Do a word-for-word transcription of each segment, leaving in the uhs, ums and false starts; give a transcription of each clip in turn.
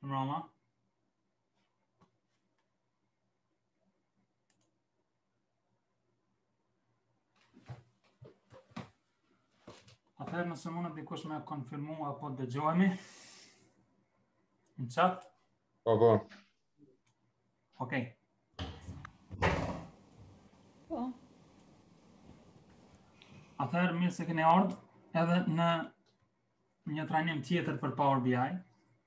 Rama. Atëherë nëse mundet dikush me konfirmu apo dëgjohemi në chat? Po, po. Okej. Po. Atëherë mirë se keni ardhur edhe në një trajnim tjetër për Power B I.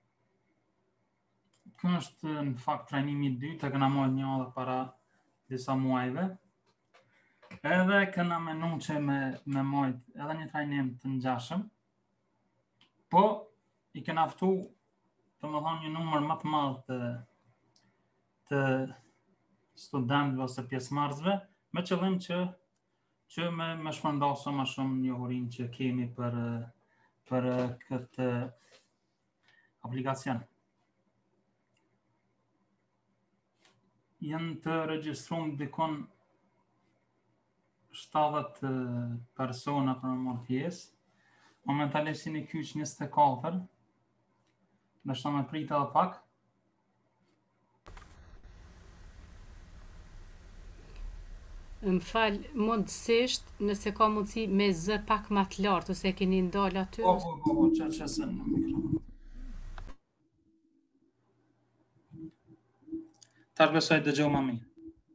Ky është në fakt trajnimi i dytë, e kena marrë një edhe para disa muajve. Edhe këna menu që me, me mojt edhe një trajnim të ngjashëm, po i kena ftu të më thonë një numër më të madh të, të studentëve ose pjesëmarrësve, me qëllim që që me, me shpërndasë më shumë njohurinë që kemi për, për këtë aplikacion. Janë të regjistruar dikon shtatëdhjetë persona për më marrë pjesë. Momentalisht jeni kyç njëzet e katër. Ndoshta më prit edhe pak. Më fal, mundësisht nëse ka mundësi me zë pak më të lartë ose e keni ndalë aty. Po, po, po, po, që që se në mikrofon. Tash besoj dëgjoj më mirë.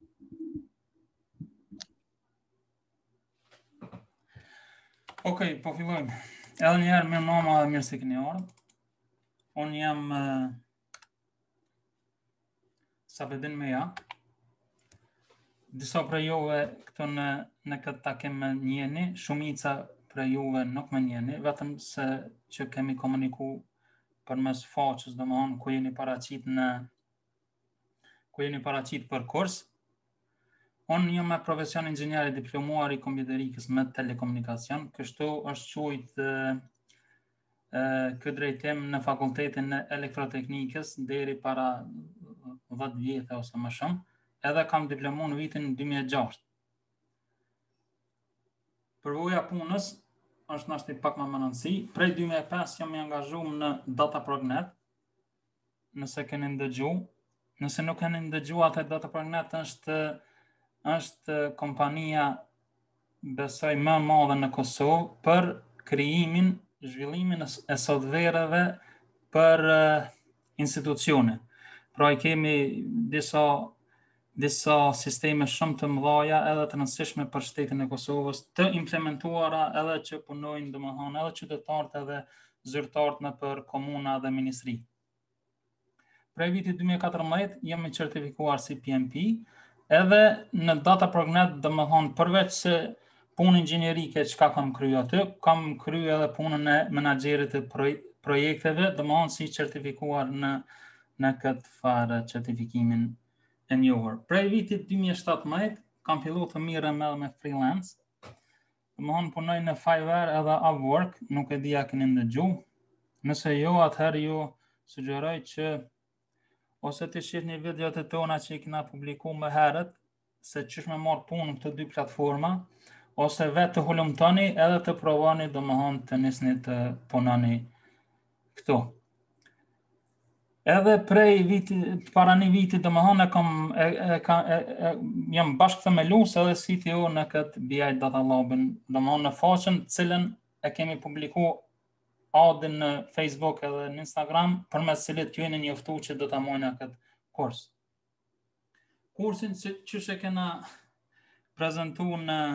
Okej, po fillojmë. Edhe një herë mirë mama dhe mirë se keni ardhur. Unë jam uh, Sabedin Meja. Disa prej juve këtu në, në këtë takim më njeni, shumica prej juve nuk më njeni, vetëm se që kemi komuniku përmes faqes, domethënë ku jeni paraqit në ku jeni paraqit për kurs. Unë jam me profesion inxhinier i diplomuar i kompjuterikës me telekomunikacion, kështu është quajt këtë drejtim në fakultetin e elektroteknikës deri para dhjetë vjetë ose më shumë, edhe kam diplomuar në vitin dy mijë e gjashtë. Përvoja punës është nashti pak më më rëndësi. Prej dy mijë e pesë jam i angazhuar në DataPrognet. Nëse keni ndëgju, nëse nuk keni ndëgju, atë DataPrognet është është kompania besoj më e madhe në Kosovë për krijimin, zhvillimin e softvereve për uh, institucione. Pra i kemi disa disa sisteme shumë të mëdha edhe të rëndësishme për shtetin e Kosovës, të implementuara edhe që punojnë domethënë edhe qytetarët edhe zyrtarët në për komuna dhe ministri. Prej vitit dy mijë e katërmbëdhjetë jam i certifikuar si P M P. Edhe në DataPrognet, domethënë përveç se punë inxhinierike çka kam kryer aty, kam kryer edhe punën e menaxherit të proj- projekteve, domethënë si certifikuar në në këtë farë certifikimin e njohur. Prej vitit dy mijë e shtatëmbëdhjetë kam filluar të mirem edhe me freelance. Domethënë punoj në Fiverr edhe Upwork, nuk e di a keni ndëgju. Nëse jo, atëherë ju sugjeroj që ose të shihni videot e tona që i kena publiku më herët, se çish me marr punë në këto dy platforma, ose vetë të hulumtoni edhe të provoni domethënë të nisni të punoni këtu. Edhe prej viti, para një viti domethënë kam e, e, ka, e, e, jam bashkë themelues edhe C T O në këtë B I Data Labin, domethënë në faqen të cilën e kemi publiku adin në Facebook edhe në Instagram, përmes cilit ju jeni njoftuar që do ta marrni këtë kurs. Kursin që çish e kena prezantuar në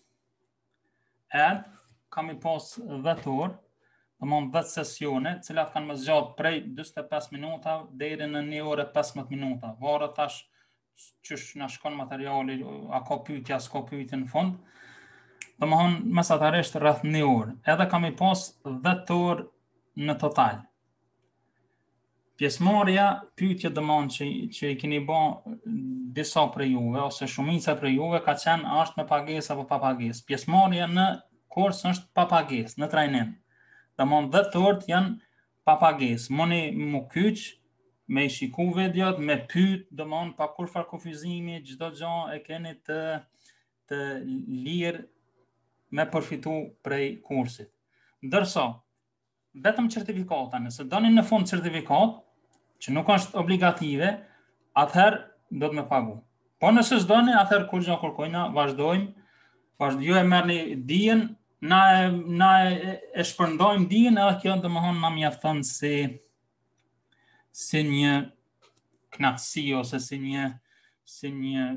app, kam i pas dhjetë orë, domethënë dhjetë sesione, të cilat kanë më zgjatë prej njëzet e pesë minuta deri në një orë e pesëmbëdhjetë minuta. Varet tash çish na shkon materiali, a ka pyetje, s'ka pyetje në fund. Domethënë mesatarisht rreth një orë. Edhe kam i pas dhjetë orë në total. Pjesëmarrja, pyetje domethënë që që i keni bë disa prej juve ose shumica prej juve ka qenë a është me pagesë apo pa pagesë. Pjesëmarrja në kurs është pa pagesë, në trajnim. Domethënë dhjetë orët janë pa pagesë. Moni mu kyç, me i shiku videot, me pyet, domethënë pa kur farë kufizimi, çdo gjë e keni të të lirë me përfitu prej kursit. Ndërsa, vetëm certifikata, nëse doni në fund certifikat, që nuk është obligative, atëherë do të më pagu. Po nëse s'doni, atëherë kur gjë kërkojna, vazhdojmë, vazhdojmë, ju e merrni dijen, na e, na e, e shpërndojmë dijen, edhe kjo domethënë na mjafton si si një knatësi ose si një si një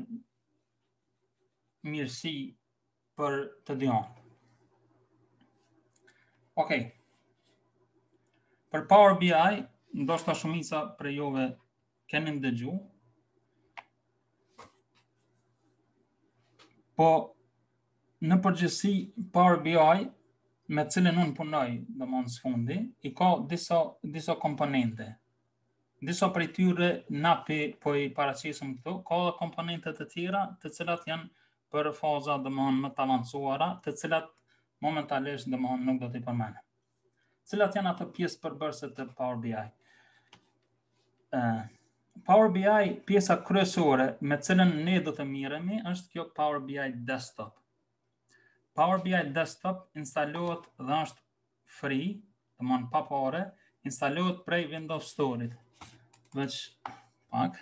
mirësi për të dion. Okej. Për Power B I, ndoshta shumica prej juve keni ndëgju, po në përgjithësi Power B I me cilën unë punoj domosdoshmë sfundi, i ka disa disa komponente. Disa prej tyre napi po i paraqesim këtu, ka edhe komponente të tjera, të cilat janë për faza domosdoshmë më të avancuara, të cilat momentalisht domosdoshmë nuk do t'i përmendem. Cilat janë ato pjesë përbërëse të Power B I? Uh, Power B I, pjesa kryesore me cilën ne do të miremi, është kjo Power B I Desktop. Power B I Desktop instalohet dhe është free, domosdoshmë pa pare, instalohet prej Windows Store-it. Veç pak.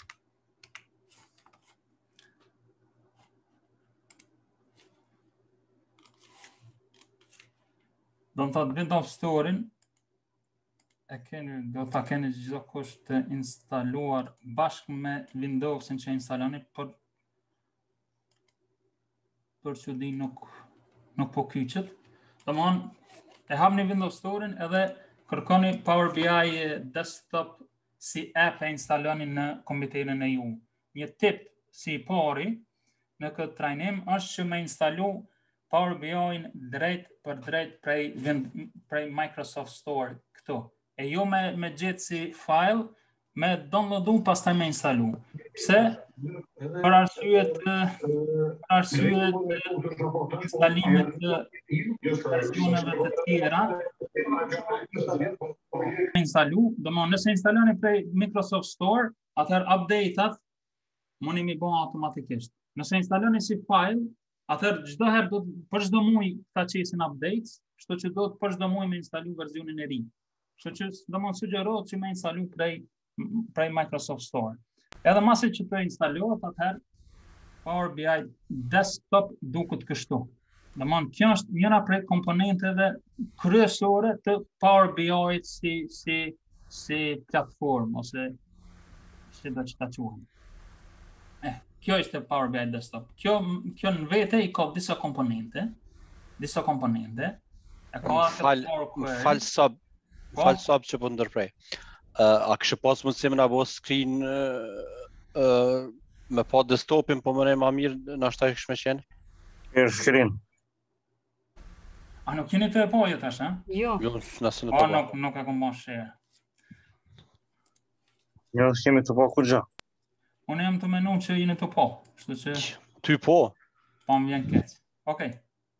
Do të thotë Windows Store-in e keni, do ta keni çdo kush të instaluar bashkë me Windowsin që instaloni, për për që di nuk nuk po kyçet. Domthonë e hapni Windows Store-in edhe kërkoni Power B I Desktop si app e instaloni në kompjuterin e ju. Një tip si pari në këtë trajnim është që me instalu Power B I-n drejt për drejt prej, prej Microsoft Store këtu. E jo me, me gjetë si file, me downloadu pastaj me instalu. Pse? Për arsye të për arsye të instalimit të versioneve të tjera. Instalu, domthonë nëse instaloni prej Microsoft Store, atëherë update-at mundi mi bën automatikisht. Nëse instaloni si file, atëherë çdo herë do për çdo muaj ta çesin updates, kështu që do të për çdo muaj me instalu versionin e ri. Kështu që domthonë sugjerohet që me instalu prej prej Microsoft Store. Edhe masi që të instalohet, atëherë Power B I Desktop duket kështu. Domthonë kjo është njëra prej komponenteve kryesore të Power B I-t si si si platformë ose si do të ta quajmë. Eh, kjo është Power B I Desktop. Kjo kjo në vete i ka disa komponente, disa komponente. E ka fal fal sub fal sub që po ndërprej. Uh, a kështë pas mundësi me na bo screen uh, uh, me pa desktopin, po më ne ma mirë në ashtaj kështë me qenë? Mirë screen. A nuk jeni të e po jo tash, a? Jo. Jo, nëse në Po, po nuk, nuk e kom bërë share. Jo, s'kemi të po kur gjë. Unë jam të menu që jeni të po, kështu që Ty po? po më vjen keq. Okej.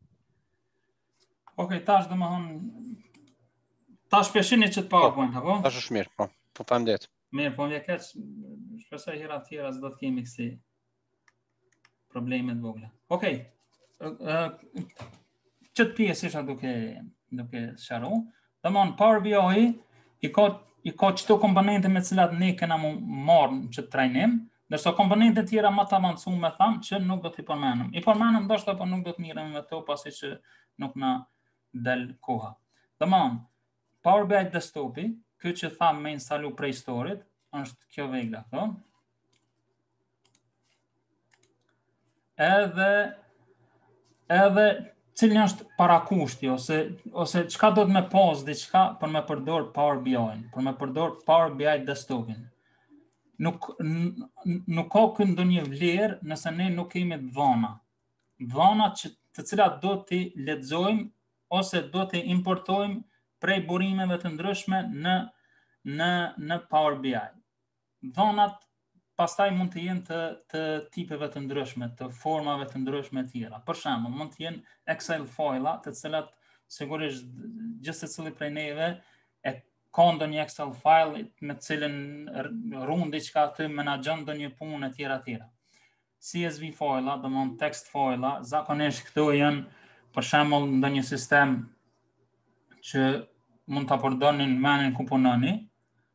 Okej, tash do më thonë, tash peshini që të PowerPoint, apo? Tash është mirë, po. Po faleminderit. Mirë, po më vjen keq, shpresoj hera të tjera s'do të kemi kësi probleme të vogla. Okej. Çet pjesë isha duke duke sqaruar. Domthon Power B I i ka i ka çdo komponente me të cilat ne kena marrë që trajnim, ndërsa komponente tjera më të avancuara me tham që nuk do t'i përmendem. I përmendem ndoshta po nuk do të mirem me to pasi që nuk na del koha. Domthon Power B I Desktopi, ky që tham me instalu prej Store-it, është kjo vegla këto. Edhe edhe cilë është parakushti, ose, ose qka do të me pas diçka për me përdor Power B I-n, për me përdor Power B I Desktopin. Nuk, nuk ka kënë do një vlerë nëse ne nuk kemi dhona. Dhona që, të cilat do t'i lexojmë ose do t'i importojmë prej burimeve të ndryshme në, në, në Power B I. Dhonat pastaj mund të jenë të, të tipeve të ndryshme, të formave të ndryshme tjera. Për shembull, mund të jenë Excel file-a, të cilat sigurisht gjithë secili prej neve e ka ndonjë Excel file me të cilën ruan diçka aty, menaxhon ndonjë punë e tjera tjera. C S V file-a, domthon text file-a, zakonisht këto janë për shembull ndonjë sistem që mund ta përdorin në menin ku punoni,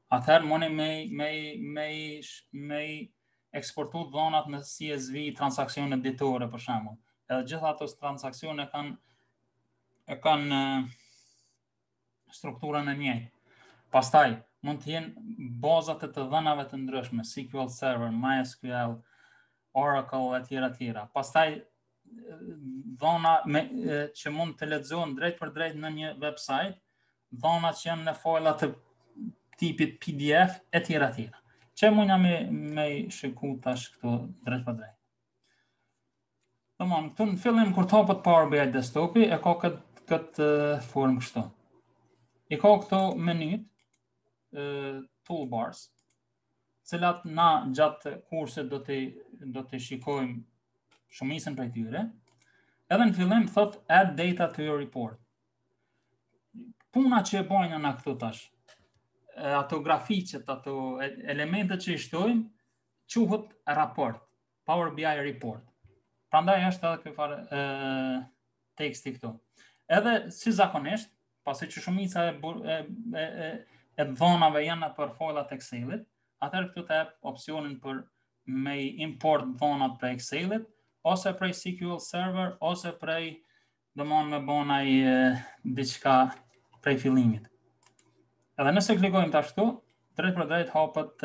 atëherë mundi me me me me eksportu dhonat në C S V transaksione ditore për shembull. Edhe gjitha ato transaksione kanë e kanë strukturën e njëjtë. Pastaj mund të jenë bazat e të dhënave të ndryshme, S Q L Server, MySQL, Oracle e tjera tjera. Pastaj dhona me, që mund të lexohen drejt për drejt në një website, dhonat që janë në fajla të tipit P D F e tjera tjera. Që mund jam me, me shiku tash këtu drejt për drejt. Domthon, këtu në fillim kur të hapet Power B I desktopi e ka këtë këtë formë kështu. I ka këto menyt, toolbars, cilat na gjatë kursit do të do të shikojmë shumicën prej tyre. Edhe në fillim thot add data to your report. Puna që e bojnë na këtu tash, ato grafiqet, ato elementet që i shtojmë, quhet raport, Power B I report. Prandaj është edhe ky farë teksti këtu. Edhe si zakonisht, pasi që shumica e e, e, e dhonave janë për fajlat Excelit, atëherë këtu të jep opsionin për me import dhonat prej Excelit, ose prej S Q L Server, ose prej domon me bonaj diçka prej fillimit. Edhe nëse klikojmë tash këtu, drejt për drejt hapet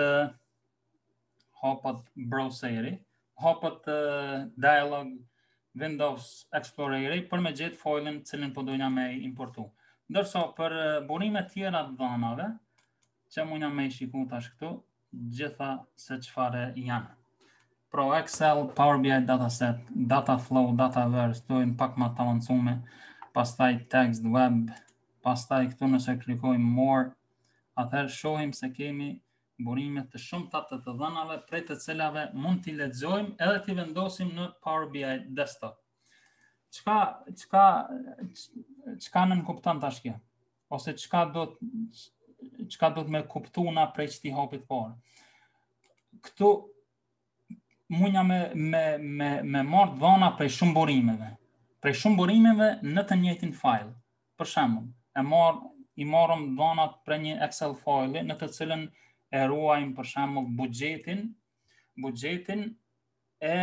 hapet browseri, hapet dialog Windows Exploreri për me gjetë fajlin cilin po dojna me importu. Ndërsa për burime tjera të dhënave, që mundja me i shiku tash këtu, gjitha se çfarë janë. Pro Excel, Power B I dataset, data flow, dataverse, dojnë pak më të avancume, pastaj text web, pastaj këtu nëse klikojmë more, atëherë shohim se kemi burime të shumta të të dhënave, prej të cilave mund t'i lexojmë edhe t'i vendosim në Power B I desktop. Çka çka çka nën kupton tash kjo? Ose çka do çka do të më kuptuna prej çti hapit parë. Këtu mundja me me me me marr dhëna prej shumë burimeve. Prej shumë burimeve në të njëjtin file. Për shembull, e marr i marrëm dhënat për një Excel file në të cilën e ruajmë për shembull buxhetin, buxhetin e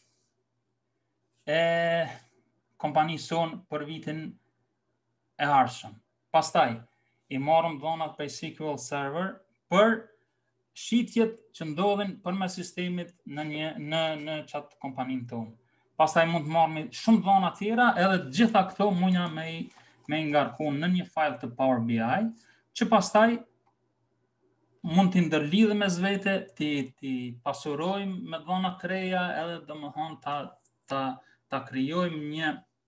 e kompanisë son për vitin e ardhshëm. Pastaj i marrëm dhënat prej S Q L Server për shitjet që ndodhin përmes sistemit në një në në çat kompaninë tonë. Pastaj mund të marrim shumë dhëna tjera, edhe të gjitha këto mundja me me ngarku në një file të Power B I, që pastaj mund t'i ndërlidhim mes vete, ti ti pasurojmë me dhëna të reja, edhe domethënë ta ta ta krijojmë një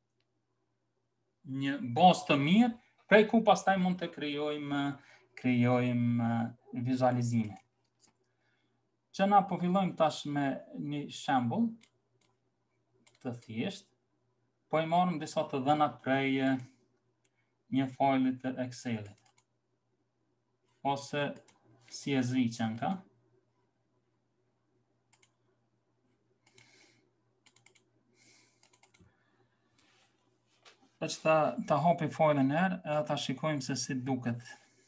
një bazë të mirë, prej ku pastaj mund të krijojmë krijojmë vizualizime. Që na po fillojmë tash me një shembull të thjesht, po i marrim disa të dhëna prej një fajli të Excelit, ose C S V që në ka. Dhe që ta, ta hapi fajlin herë, edhe ta shikojmë se si duket.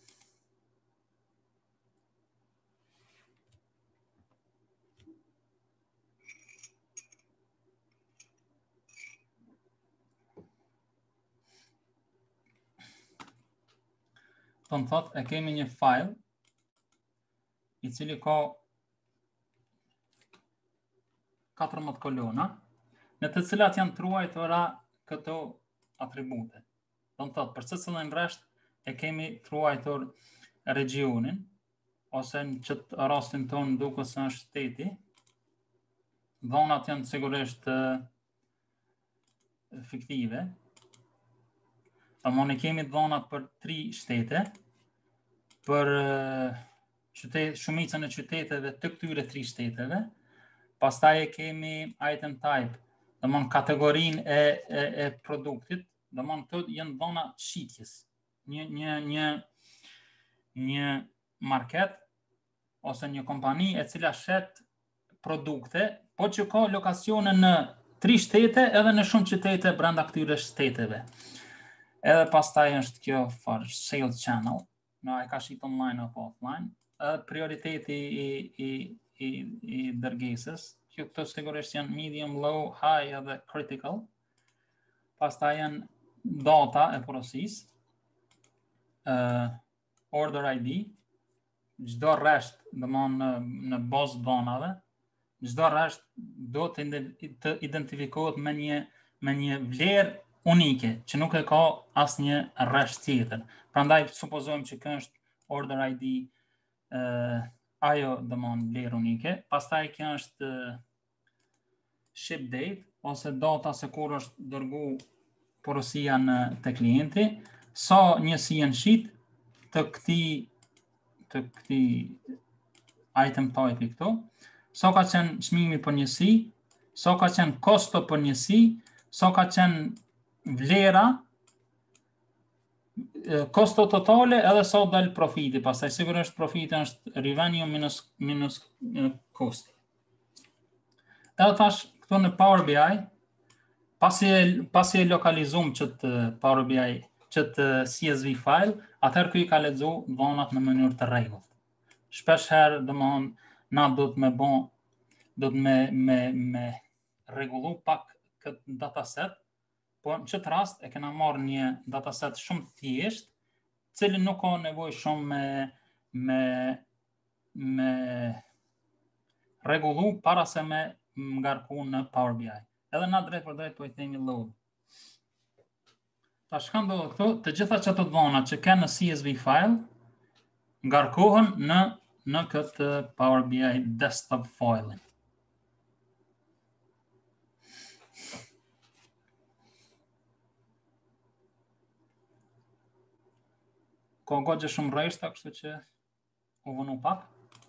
Të në thot, e kemi një file i cili ka katërmbëdhjetë kolona, në të cilat janë truajtura këto atribute. Do të thot, për secilin rresht e kemi truajtur regionin, ose në qëtë rastin tonë duke se është shteti. Dhonat janë sigurisht fiktive. Tamam, ne kemi dhonat për tri shtete, për qytet, shumicën e qyteteve të këtyre tri shteteve. Pastaj e kemi item type, domthon kategorinë e, e, e produktit, domthon këto janë dhona shitjes. Një një një një market ose një kompani e cila shet produkte, po që ka lokacione në tri shtete edhe në shumë qytete brenda këtyre shteteve. Edhe pastaj është kjo for sales channel, no, e ka shit online apo offline. prioriteti i, i, i, i dërgesës. Kjo këto sigurisht janë medium, low, high edhe critical. Pastaj janë data e porosisë, uh, order I D, çdo rresht, domthon në, në bazë donave, çdo rresht do të, të identifikohet me një me një vlerë unike, që nuk e ka asnjë rresht tjetër. Prandaj supozojmë që kjo është order I D, uh, ajo domthon vlerë unike. Pastaj kjo është uh, ship date ose data se kur është dërgu porosia në te klienti, sa njësi janë shit të këtij të këtij item type këtu, sa ka qenë çmimi për njësi, sa ka qenë kosto për njësi, sa ka qenë vlera, kosto totale edhe sa dal profiti. Pastaj sigurisht profiti është revenue minus minus cost. Edhe tash këtu në Power B I, pasi pasi e lokalizum ç't Power B I, ç't C S V file, atëherë ky ka lexu dhonat në mënyrë të rregullt. Shpesh herë domthon na do të më bën do të me me me rregullu pak këtë dataset, por në çet rast e kena marrë një dataset shumë të thjeshtë, cili nuk ka nevojë shumë me me me rregullu para se me ngarku në Power B I. Edhe na drejt për drejt po i themi load. Tash ka ndodhur këtu, të gjitha çato dhona që kanë në C S V file ngarkohen në në këtë Power B I desktop file. Ka goxhe shumë rreshta, kështu që u vënu pak.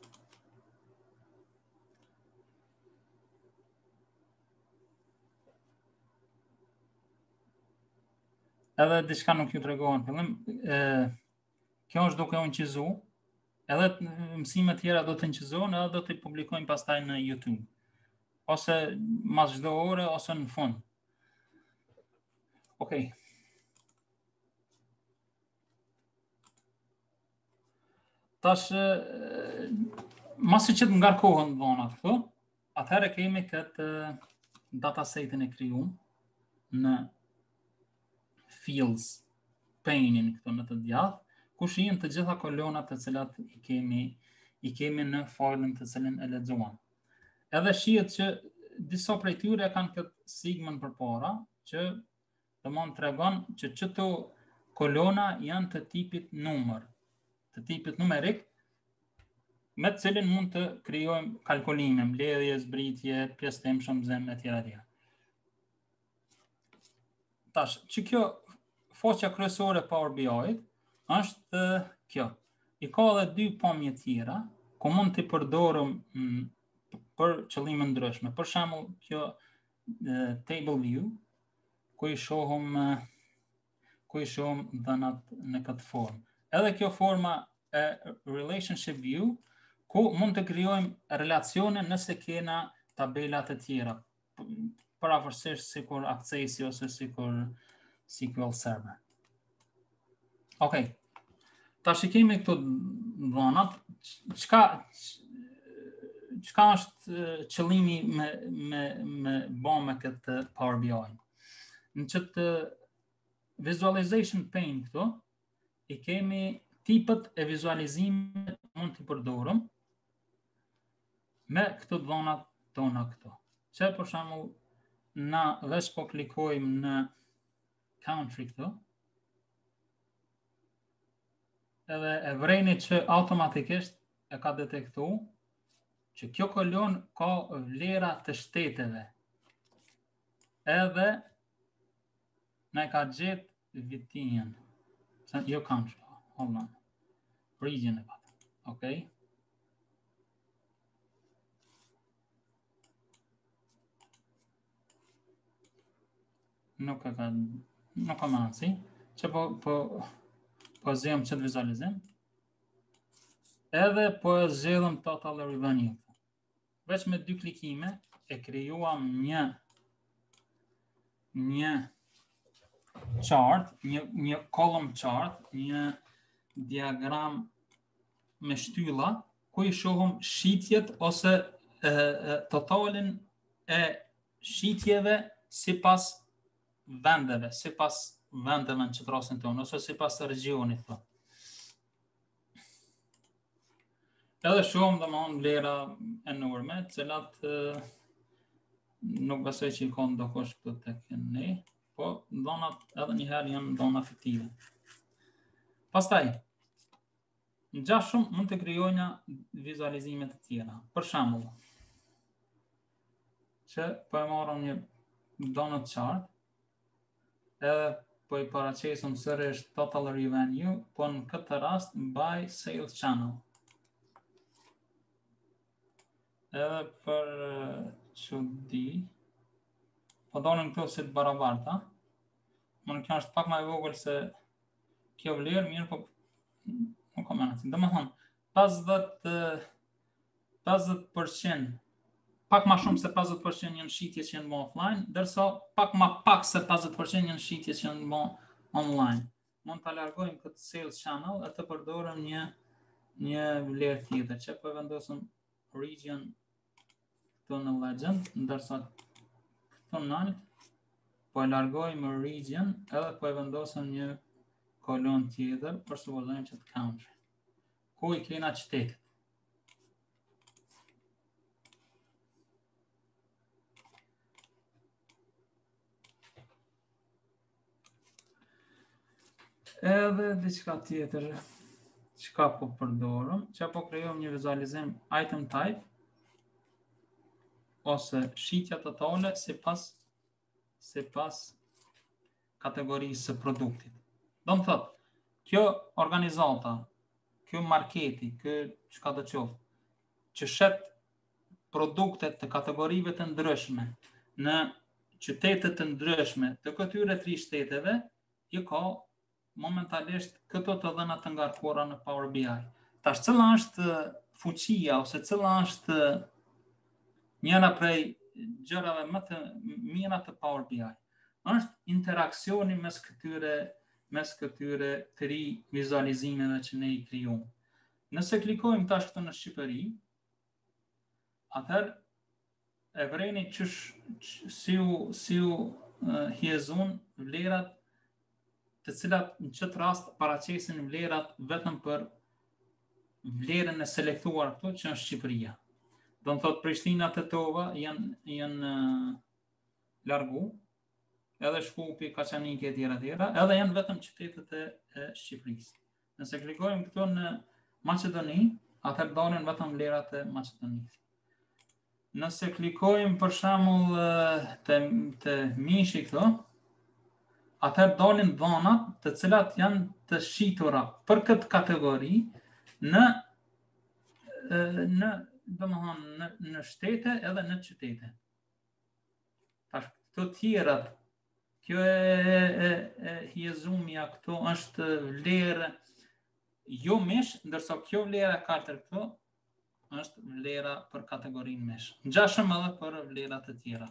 Edhe diçka nuk ju tregohen fillim, e, kjo është duke u nqizu, edhe mësime tjera do të nqizohen edhe do të publikojmë pastaj në YouTube. Ose mas çdo ore ose në fund. Okej. Tash masi që të ngarkohen dhonat këtu, atëherë kemi këtë datasetin e krijuar në fields panein këtu në të djathtë, ku shihen të gjitha kolonat të cilat i kemi i kemi në fajlin të cilin e lexuam. Edhe shihet që disa prej tyre kanë këtë sigmën përpara, që domthon tregon që çto kolona janë të tipit numër, të tipit numerik, me të cilin mund të krijojmë kalkulime, mbledhje, zbritje, pjesëtemshëm, zem etj etj. Tash, që kjo foqja kryesore e Power B I-t është kjo. I ka edhe dy pamje tjera, ku mund të përdorëm për qëllime ndryshme. Për shembull, kjo e, table view, ku i shohim ku i shohim dhënat në këtë formë. Edhe kjo forma e relationship view, ku mund të krijojmë relacione nëse kena tabelat e tjera, pavarësisht sikur Accessi ose sikur S Q L Server. Okej. Tash i kemi këtu dhënat, çka çka është qëllimi me me me bën me këtë Power B I. Në çet visualization pane këtu i kemi tipët e vizualizimit mund të përdorëm me këto dhënat tona këtu. Që për shembull na veç po klikojmë në country këtu, edhe e vrejni që automatikisht e ka detektu që kjo kolon ka vlera të shteteve. Edhe ne ka gjetë vitin. Jo country, hold on. Region e patë. Okej. Nuk e ka nuk ka mënsi, që po po po zgjem çet vizualizim. Edhe po zgjedhëm total revenue. Veç me dy klikime e krijuam një një chart, një një column chart, një diagram me shtylla, ku i shohim shitjet ose e, e, totalin e shitjeve sipas vendeve, sipas vendeve në qëtrasin tonë, ose sipas regionit thonë. Edhe shohim domethënë vlera e nurme, të cilat e, nuk besoj që i ka ndokush këtu tek ne, po dhonat edhe një herë janë dhona fiktive. Pastaj, ngjashëm mund të krijojna vizualizime të tjera. Për shembull, që po e marrëm një donut chart, edhe po i paraqesim sërish total revenue, po në këtë rast by sales channel. Edhe për çudi, po donin këto si të barabarta. Më kjo është pak më e vogël se kjo vlerë, mirë, po nuk kam mënyrë. Domethënë, pesëdhjetë pesëdhjetë përqind, pak më shumë se pesëdhjetë përqind janë shitje që janë bë offline, ndërsa pak më pak se pesëdhjetë përqind janë shitje që janë bë online. Mund ta largojmë këtë sales channel e të përdorim një një vlerë tjetër, që po vendosim region këtu në legend, ndërsa këtu në po e largojmë region edhe po e vendosim një kolon tjetër për supozojmë që të country. Ku i kena qytetet. Edhe diçka tjetër, çka po përdorëm, që po krijojmë një vizualizim item type ose shitja totale sipas sipas kategorisë së produktit. Do të thotë, kjo organizata, kjo marketi, kjo çka do të qoftë, që shet produktet të kategorive të ndryshme në qytete të ndryshme të këtyre tri shteteve, i ka momentalisht këto të dhëna të ngarkuara në Power B I. Tash cila është fuqia ose cila është njëra prej gjërave më të mira të Power B I? Është interaksioni mes këtyre mes këtyre tri vizualizimeve që ne i krijojmë. Nëse klikojmë tash këtu në Shqipëri, atëherë e vreni qysh si u si u uh, hjezun vlerat të cilat në qëtë rast paraqesin vlerat vetëm për vlerën e selektuar këtu që është Shqipëria. Do të thotë Prishtina të Tova janë janë uh, largu, edhe Shkupi, Kaçaniki e tjera tjera, edhe janë vetëm qytetet e, e Shqipërisë. Nëse klikojmë këtu në Maqedoni, atëherë dalin vetëm vlerat e Maqedonisë. Nëse klikojmë për shembull të të Mishi këtu, atëherë dalin dhonat të cilat janë të shitura për këtë kategori në në domethënë në, në shtete edhe në qytete. Tash këto tjerat, kjo e, e, e hjezumja këtu është vlerë jo mish, ndërsa kjo vlera katër këtu është vlera për kategorinë mish. Ngjashëm edhe për vlerat të tjera.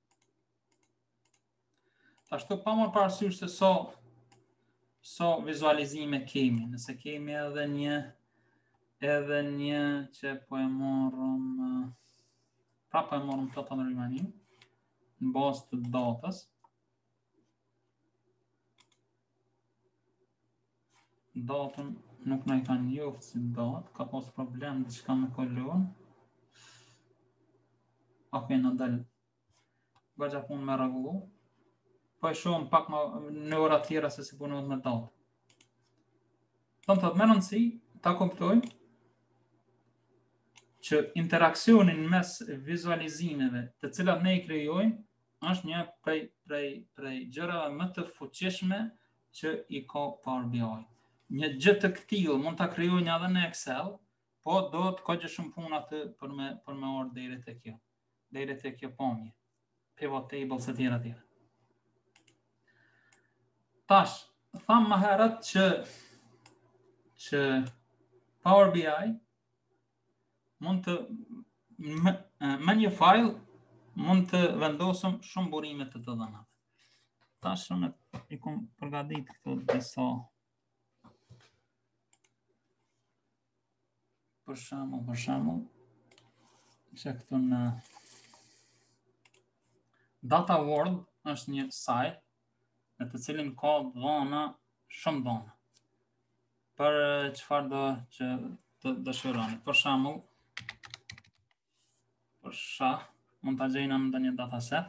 Ashtu pa më parasysh se so so vizualizime kemi, nëse kemi edhe një edhe një që po e morëm pra po e morëm total revenue në bazë të datës. Datën nuk na i kanë njoftë si datë, ka pas problem diçka me kolon. Okej, në dal goxha punë me rregullu. Po e shohim pak më në ora tjera se si punohet me datë. Do të thotë me rëndësi ta kuptojmë që interaksionin mes vizualizimeve të cilat ne i krijojmë është një prej prej prej gjërave më të fuqishme që i ka Power B I. Një gjë të këtillë mund ta krijojnë edhe në Excel, po do të ka gjë shumë puna të për me për me orë deri te kjo. Deri te kjo pamje. Pivot tables e tjera tjera. Tash, tham më herët që që Power B I mund të me, me një file mund të vendosëm shumë burime të të dhënave. Tash unë i kam përgatitur këto disa për shembull, për shembull, që këtu në Data World është një site në të cilin ka dhona, shumë dhona. Për çfarë do që të dëshironi. Për shembull, për shah, mund ta gjejna në ndonjë dataset.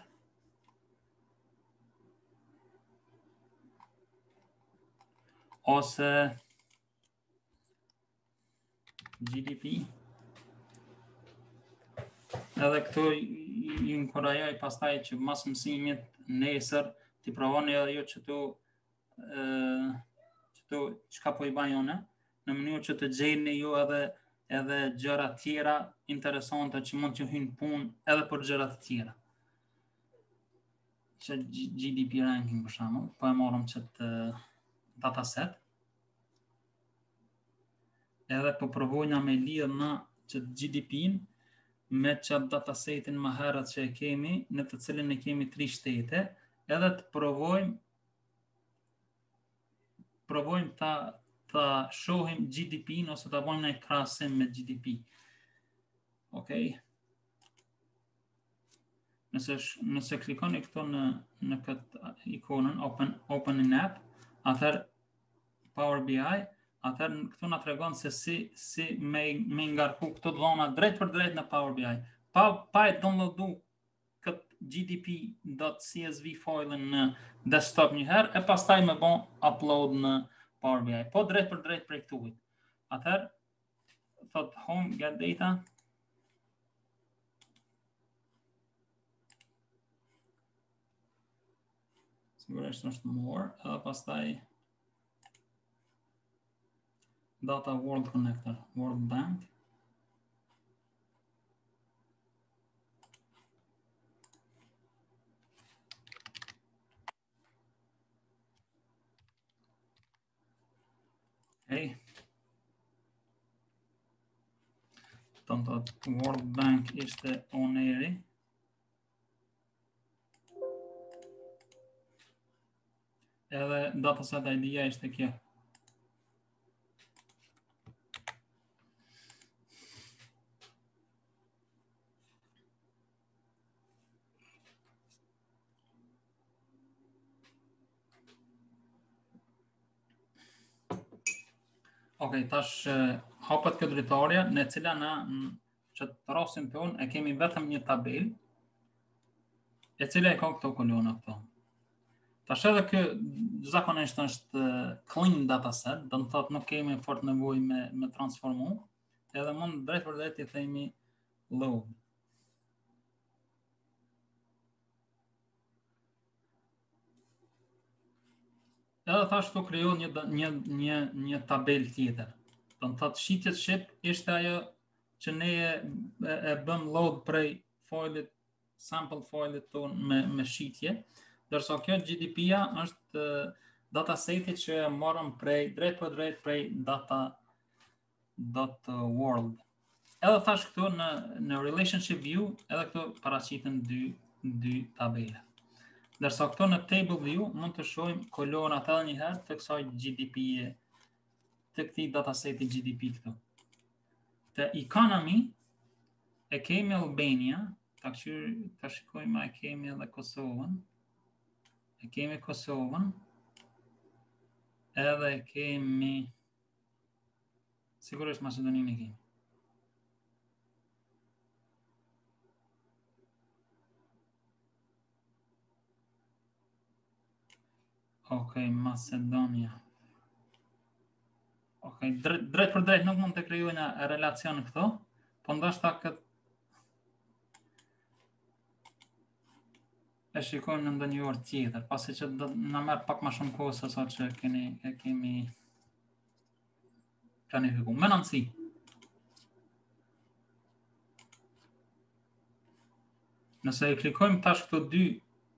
Ose G D P. Edhe këtu ju inkurajoj pastaj që mas mësimit nesër ti provoni edhe ju që tu që tu çka po i baj unë, në mënyrë që të gjeni ju edhe edhe gjëra tjera interesante që mund t'ju hyjnë punë edhe për gjëra të tjera. Që G D P ranking për shembull, po e morëm çet dataset. Edhe po provojna me lidh në që G D P-n me qatë datasetin më herët që e kemi, në të cilin e kemi tri shtete, edhe të provojmë provojmë ta, ta shohim G D P-n ose ta bëjmë një krahasim me G D P. Okej. Nëse, nëse klikoni këto në, në këtë ikonën, Open, open in App, atër Power B I, atër këtu na tregon se si, si me, me ngarku këto dhona drejt për drejt në Power B I. Pa, pa e downloadu këtë G D P.csv file në desktop një herë, e pastaj me bon upload në Power B I. Po drejt për drejt për këtu. Atër, thot home, get data. Sigurisht është more, edhe pastaj Data World Connector, World Bank. Okay. Tanto World Bank ishte oneri. Edhe dataset I D-ja ishte kjo. Ok, tash hapet kjo dritarja në cila na që të rastin tonë e kemi vetëm një tabel e cila e ka këto kolona këto. Tash edhe kjo zakonisht është clean dataset, do të thotë nuk kemi fort nevojë me me transformu, edhe mund drejt për drejt i themi load. Edhe thash këtu krijon një një një një tabel tjetër. Do të thotë shitjet ship ishte ajo që ne e, e bëm load prej failit sample failit ton me me shitje, ndërsa kjo G D P-ja është dataseti që e morëm prej drejt për drejt prej data dot world. Edhe thash këtu në në relationship view, edhe këtu paraqiten dy dy tabele. Ndërsa këto në table view mund të shohim kolonat edhe një herë të kësaj G D P-je, të këtij dataseti G D P këtu. Të economy e kemi Albania, ta këshir, ta shikojmë e kemi edhe Kosovën. E kemi Kosovën. Edhe e kemi sigurisht Macedoninë e kemi. Ok, Macedonia. Ok, drejt, drejt për drejt nuk mund të krijojnë relacion këto, po ndoshta këtë e shikojmë në ndonjë orë tjetër, pasi që do na merr pak më shumë kohë se sa që keni e kemi planifikuar. Më nënsi. Nëse e klikojmë tash këto dy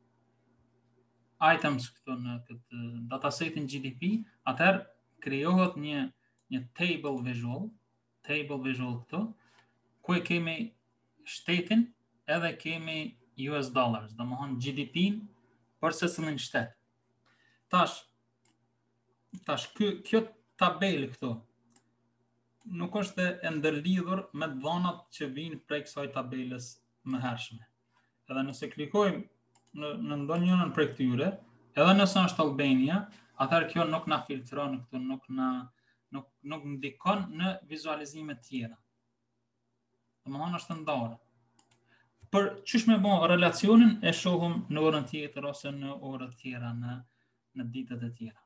items këtu në këtë datasetin G D P, atëherë krijohet një një table visual, table visual këtu, ku e kemi shtetin edhe kemi U S dollars, domethënë G D P-n për secilin shtet. Tash tash ky kjo tabel këtu nuk është e ndërlidhur me dhënat që vijnë prej kësaj tabelës më hershme. Edhe nëse klikojmë në, në ndonjërin prej këtyre, edhe nëse është Albania, atëherë kjo nuk na filtron këtu, nuk na nuk nuk ndikon në vizualizime të tjera. Domethënë është ndarë. Për çish me bën relacionin e shohim në orën tjetër ose në orët tjera në në ditët e tjera.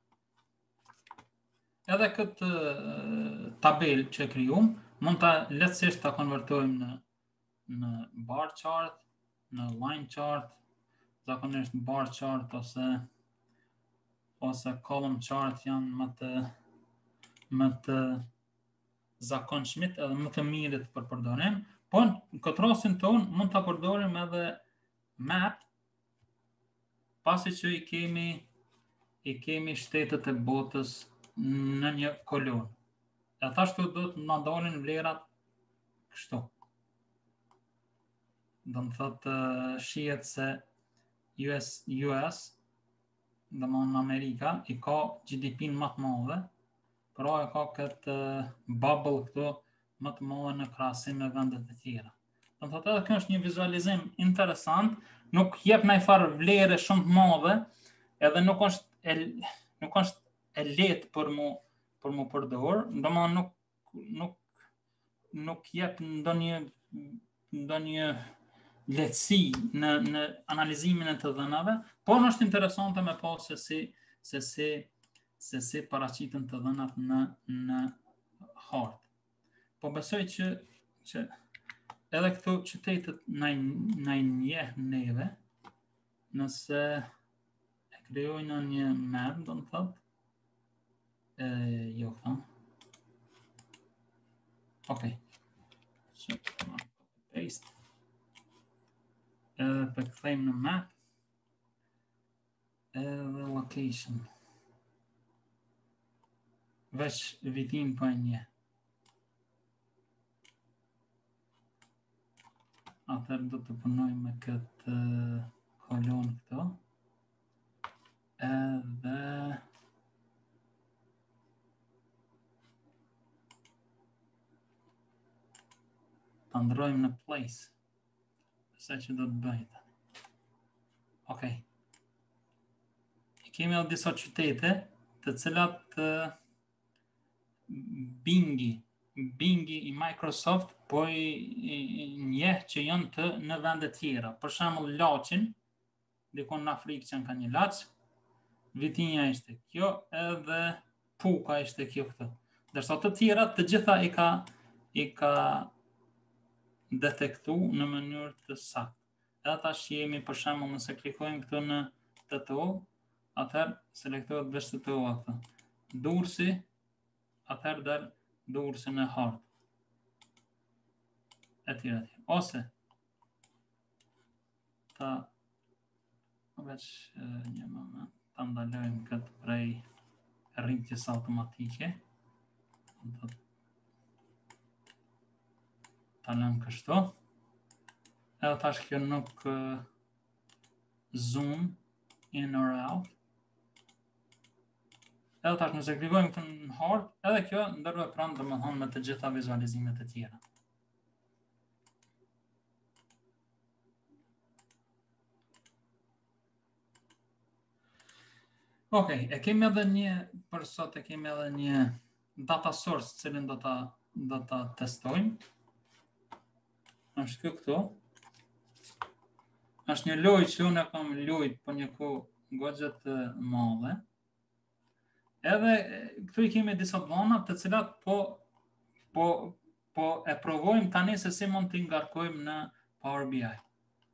Edhe këtë tabel që krijuam, mund ta lehtësisht ta konvertojmë në në bar chart, në line chart, zakonisht bar chart ose ose column chart janë më të më të zakonshmit edhe më të mirët për përdorim, po në këtë rastin ton mund ta përdorim edhe map, pasi që i kemi i kemi shtetet e botës në një kolon. E thashtu do të na dalin vlerat kështu. Do të thotë shihet se U S U S, domthonë Amerika, i ka G D P-n më të madhe, pra e ka këtë bubble këtu më të madhe në krahasim me vendet e tjera. Do të thotë edhe kjo është një vizualizim interesant, nuk jep ndaj farë vlere shumë të madhe, edhe nuk është e nuk është e lehtë për mu për mu përdor, domethënë nuk nuk nuk jep ndonjë ndonjë lehtësi në në analizimin e të dhënave, por është interesante me pas se si se si se si paraqiten të dhënat në në hartë. Po besoj që që edhe këto qytetet na na njeh neve, nëse e krijojnë një map, do të thotë, e jo këta. Okej. So, paste. Edhe për këthejmë në map, edhe location. Veç vitin për një. Atër do të punoj me këtë kolon këto. Edhe ta ndrojmë në place. Se që do të bëjtë. Okej. Kemi edhe disa qytete të cilat uh, Bingi, Bingi i Microsoft po i, i, i njeh që janë të në vende tjera. Për shembull Laçin, dikon në Afrikë që ka një Laç, Vitinja ishte kjo, edhe Puka ishte kjo këtu. Ndërsa të tjera të gjitha i ka i ka detektu në mënyrë të saktë. Edhe tash jemi për shembull nëse klikojmë këtu në T T O, atëherë selektohet veç T T O këtu. Durrësi, atëherë dal Durrësi në hartë. Etj etj. Ose ta veç një moment, ta ndalojmë këtë prej rritjes automatike. Ta lëmë kështu. Edhe tash kjo nuk uh, zoom in or out. Edhe tash nëse klikojmë këtë në hartë, edhe kjo ndërvepron domethënë me të gjitha vizualizimet e tjera. Okej, e kemi edhe një për sot e kemi edhe një data source, cilin do ta do ta testojmë. Është kjo këtu. Është një lojë që unë kam luajt për një kohë goxha të madhe. Edhe këtu i kemi disa dhëna të cilat po po po e provojmë tani se si mund t'i ngarkojmë në Power B I.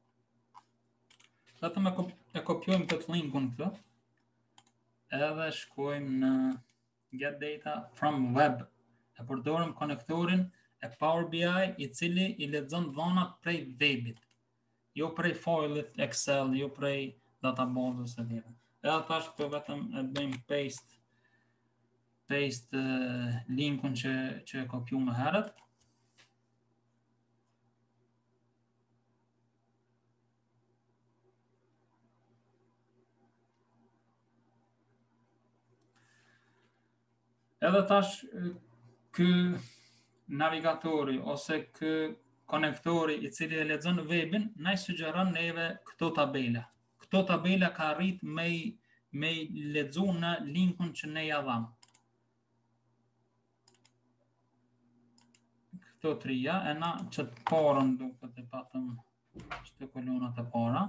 Vetëm e, e kopjojmë këtë linkun këtu. Edhe shkojmë në Get Data from Web. E përdorim konektorin e Power B I i cili i lexon dhënat prej webit. Jo prej failit Excel, jo prej databazës së tjera. Edhe tash këtu vetëm e bëjmë paste paste uh, linkun që që e kopjuam më herët. Edhe tash ky navigatori ose kë konektori i cili e lexon webin, na i sugjeron neve këto tabela. Këto tabela ka arrit me me lexu në linkun që ne ja dham. Këto trija, e na që të parën duket e patëm çto kolonat e para.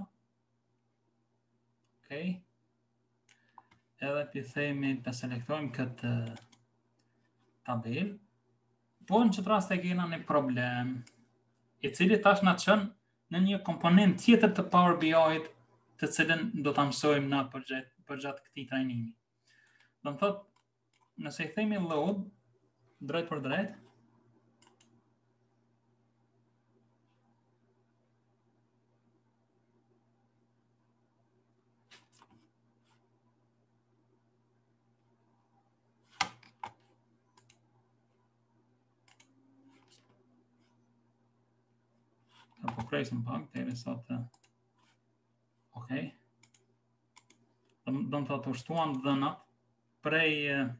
Okej. Edhe pi themi të selektojmë këtë tabel. Po në qëtë rast e kena një problem, i cili tash na çon në një komponent tjetër të Power B I-t, të cilën do ta mësojmë na përgjatë përgjatë këtij trajnimi. Do të thotë, nëse i themi load drejt për drejt, po presim pak deri sa të Okej. Do të thotë shtuan dhënat prej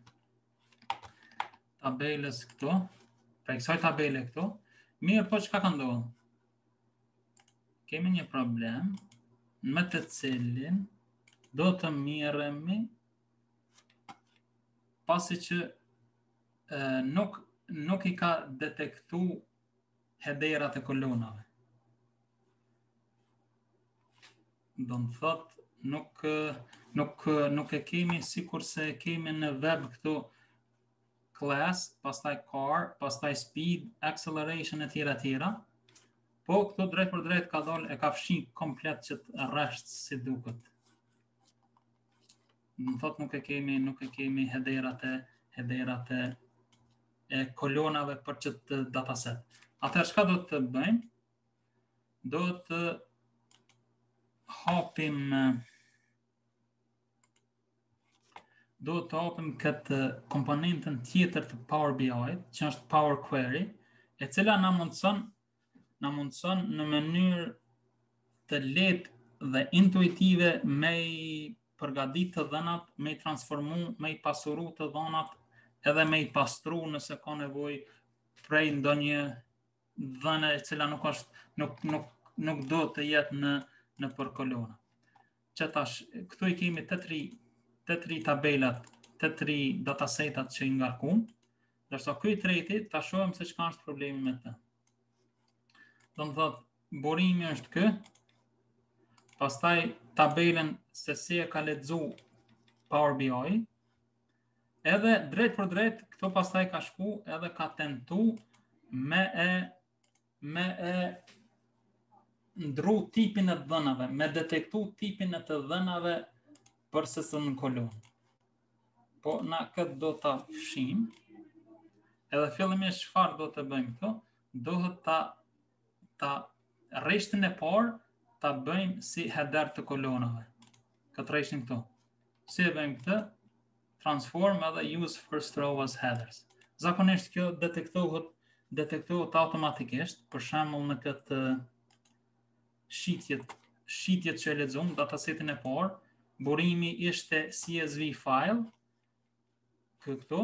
tabelës këtu, prej kësaj tabele këtu. Mirë, po çka ka ndodhur? Kemi një problem me të cilin do të miremi pasi që e, nuk nuk i ka detektu headerat e kolonave. Do të thotë nuk nuk nuk e kemi sikur se e kemi në web këtu class, pastaj car, pastaj speed, acceleration e tjera tjera. Po këtu drejt për drejt ka dal e ka fshi komplet që të rresht si duket. Do të thotë nuk e kemi nuk e kemi headerat e headerat e, e kolonave për çët dataset. Atëherë çka do të bëjmë? Do të hapim do të hapim këtë komponentën tjetër të Power B I-t, që është Power Query, e cila na mundson na mundson në mënyrë të lehtë dhe intuitive me i përgatitë të dhënat, me i transformu, me i pasuru të dhënat, edhe me i pastru nëse ka nevojë prej ndonjë dhëne e cila nuk është nuk nuk nuk do të jetë në në për kolona. Që tash, këtu i kemi të tri, të tri tabelat, të tri datasetat që i ngarkum, dërsa këj treti, ta shohim se çka është problemi me të. Do të thotë, burimi është kë, pastaj tabelen se si e ka lexu Power B I, edhe drejt për drejt, këto pastaj ka shku edhe ka tentu me e me e ndru tipin e dhënave, me detektu tipin e të dhënave për sesën në kolonë. Po, na këtë do të fshim, edhe fillimisht çfarë do të bëjmë këto, dohet ta, ta rreshtin e parë ta bëjmë si header të kolonave. Këtë rreshtin këto. Si e bëjmë këtë? Transform edhe use first row as headers. Zakonisht kjo detektohet, detektohet automatikisht, për shembull në këtë shitjet, shitjet që e lexuam, datasetin e parë, burimi ishte C S V file, këtu,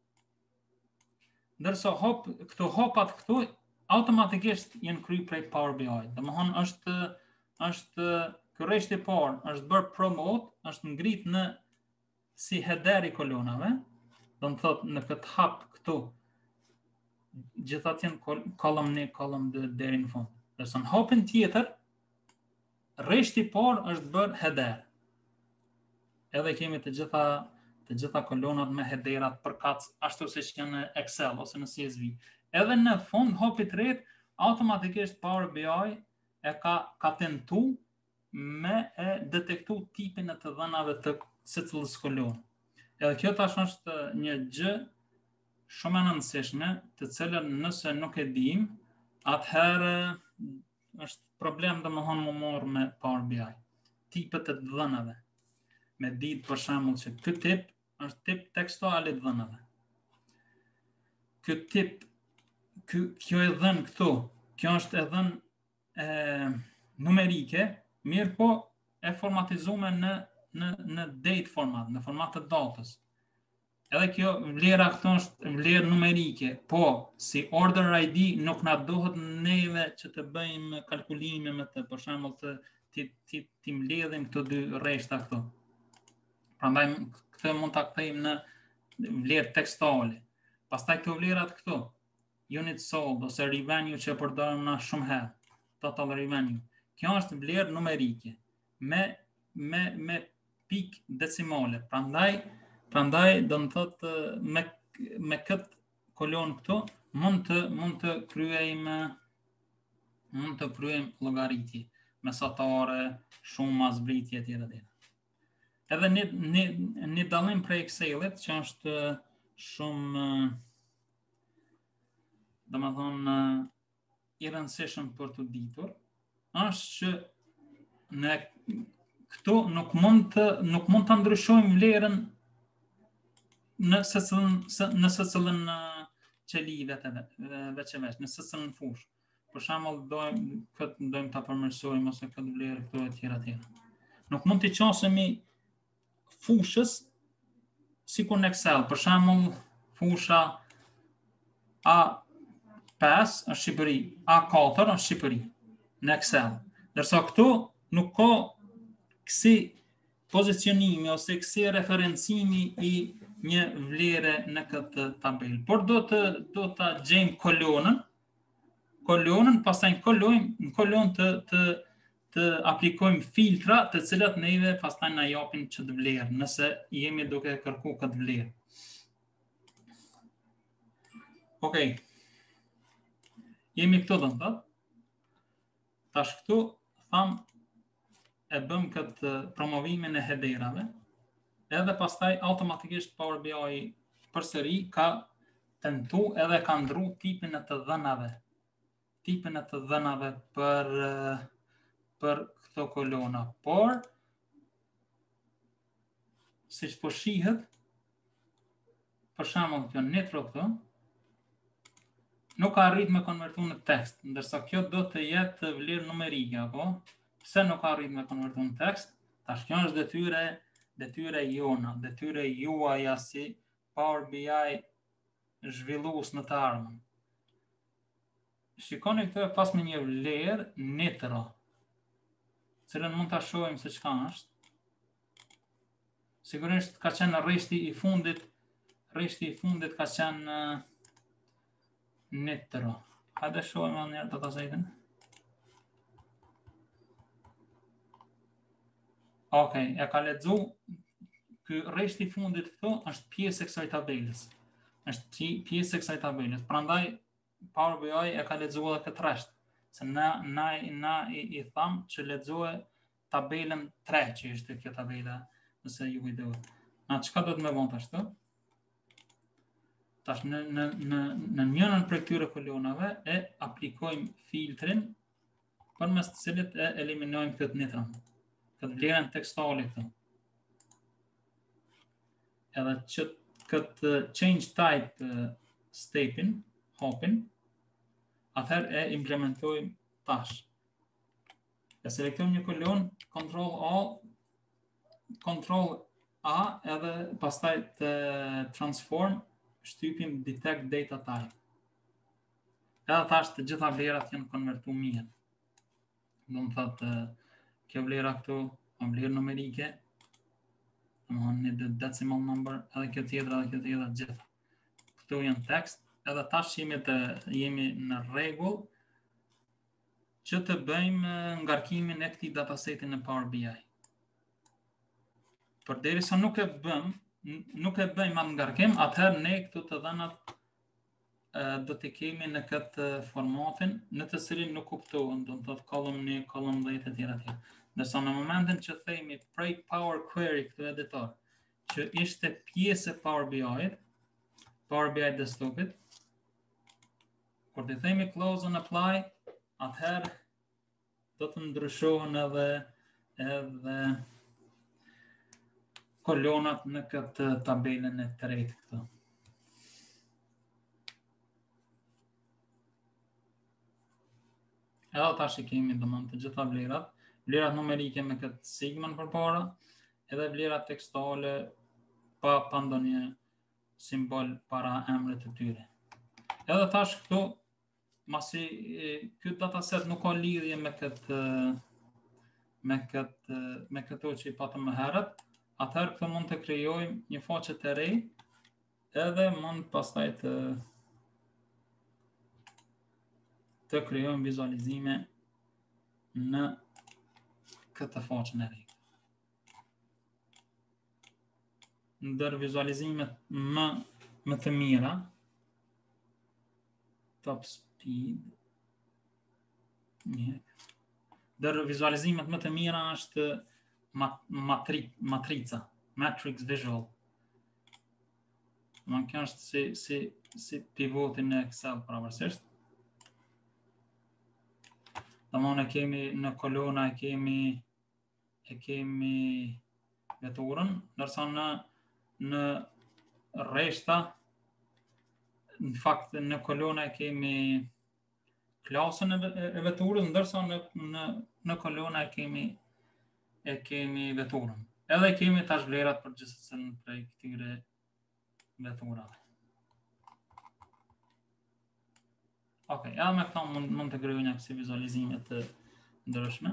ndërsa hop, këto hopat këtu, automatikisht jenë kry prej Power B I. Dhe më thonë është, është ky rresht i parë, është bërë promote, është ngrit në si header i kolonave, do të thotë në këtë hap këtu, gjithat janë column një, column dy deri në fund. Ndërsa në hapin tjetër, rreshti i parë është bërë header. Edhe kemi të gjitha të gjitha kolonat me headerat përkatës ashtu siç janë në Excel ose në C S V. Edhe në fund hapi i tretë automatikisht Power B I e ka ka tentu me e detektu tipin e të dhënave të secilës kolonë. Edhe kjo tash është një gjë shumë e rëndësishme, të cilën nëse nuk e dim, atëherë është problem domethënë më morr me Power B I. Tipet e dhënave. Me ditë për shembull që ky tip është tip tekstual i dhënave. Ky tip, ky kjo e dhën këtu, kjo është e dhën e numerike, mirë po e formatizuar në në në date format, në format të datës. Edhe kjo vlera këto është vlerë numerike, po si order I D nuk na duhet neve që të bëjmë kalkulime me të, për shembull të ti ti ti mbledhim këto dy rreshta këto. Prandaj këtë mund ta kthejmë në vlerë tekstale. Pastaj këto vlerat këto, unit sold ose revenue që e përdorim na shumë herë, total revenue. Kjo është vlerë numerike me me me pikë decimale. Prandaj Prandaj do të thotë me me këtë kolon këtu mund të mund të kryejmë mund të kryejmë llogaritje mesatare, shuma, zbritje etj etj. Edhe një një një dallim prej Excelit që është shumë domethënë i rëndësishëm për të ditur, është që ne këtu nuk mund të nuk mund ta ndryshojmë vlerën në secilën në secilën qeli vetë veç e veç, në secilën fushë. Për shembull, dojmë këtë dojmë ta përmirësojmë ose këtë vlerë këto e tjera tjera. Nuk mund t'i qasemi fushës sikur në Excel. Për shembull, fusha A pesë është Shqipëri, A katër është Shqipëri në Excel. Ndërsa këtu nuk ka kësi pozicionimi ose kësi referencimi i një vlere në këtë tabel. Por do të do ta gjejmë kolonën, kolonën, pastaj në kolon, në kolon të të të aplikojmë filtra të cilat neve pastaj na japin çdo vlerë, nëse jemi duke kërkuar këtë vlerë. Okej. Jemi këtu do të thotë. Tash këtu tham e bëm këtë promovimin e headerave, edhe pastaj automatikisht Power B I përsëri ka tentu edhe ka ndru tipin e të dhënave. Tipin e të dhënave për për këto kolona, por siç po shihet, për shembull kjo nitro këtu nuk ka arrit me konvertu në tekst, ndërsa kjo do të jetë vlerë numerike, apo? Pse nuk ka arrit me konvertu në tekst? Tash kjo është detyre detyre jona, detyre juaja si Power B I zhvillues në të ardhmen. Shikoni këtu pas me një vlerë nitro, cilën mund ta shohim se çka është. Sigurisht ka qenë rreshti i fundit, rreshti i fundit ka qenë nitro. Hajde shohim edhe një herë datasetin. Okej, e ka lexu. Ky rreshti i fundit këtu është pjesë e kësaj tabelës. Është pjesë e kësaj tabelës. Prandaj Power B I e ka lexuar edhe këtë rresht. Se na na na i, i tham që lexoe tabelën tre që ishte kjo tabela, nëse ju kujtohet. Na çka do të më bëj tash këtu? Tash në në në në njërin prej këtyre kolonave e aplikojmë filtrin përmes të cilit e eliminojmë këtë nitron. Këtë vlerën tekstale këtu. Edhe që këtë change type stepin, hopin, atëherë e implementojmë tash. E selektojmë një kolon, Control A, Control A, edhe pastaj të transform, shtypim detect data type. Edhe tash të gjitha vlerat janë konvertu mirë. Do të thotë kjo vlera këtu, vlerë numerike, domethënë një decimal number, edhe kjo tjetër, edhe kjo tjetër, gjitha. Këtu janë tekst, edhe tash jemi të jemi në rregull që të bëjmë ngarkimin e këtij dataseti në Power B I. Përderisa nuk e bëm, nuk e bëjmë atë ngarkim, atëherë ne këtu të dhënat do të kemi në këtë formatin në të cilin nuk kuptohen, do të thotë column një, column dhjetë etj etj. Ndërsa në momentin që themi prej Power Query këtu editor, që ishte pjesë e Power B I-t, Power B I desktopit, kur të themi close and apply, atëherë do të ndryshohen edhe edhe kolonat në këtë tabelën e tretë këtu. Edhe tash i kemi domethënë të gjitha vlerat, vlerat numerike me këtë sigmën përpara, edhe vlerat tekstale pa pa ndonjë simbol para emrit të tyre. Edhe tash këtu, masi ky dataset nuk ka lidhje me këtë me këtë me këto që i patëm më herët, atëherë këtu mund të krijojmë një faqe të re, edhe mund pastaj të të krijojmë vizualizime në këtë faqen e re. Ndër vizualizimet më më të mira, top speed, një. Ndër vizualizimet më të mira është mat, matri, matrica, matrix visual. Në kjo është si, si, si pivotin në Excel pavarësisht. Domthonë e kemi në kolona e kemi e kemi veturën, ndërsa në në rreshta, në fakt në kolona e kemi klasën e veturës, ndërsa në në në kolona e kemi e kemi veturën. Edhe kemi tash vlerat për gjithsesi prej këtyre veturave. Ok, edhe me këta mund, mund të krijojmë një kësi vizualizime të ndryshme.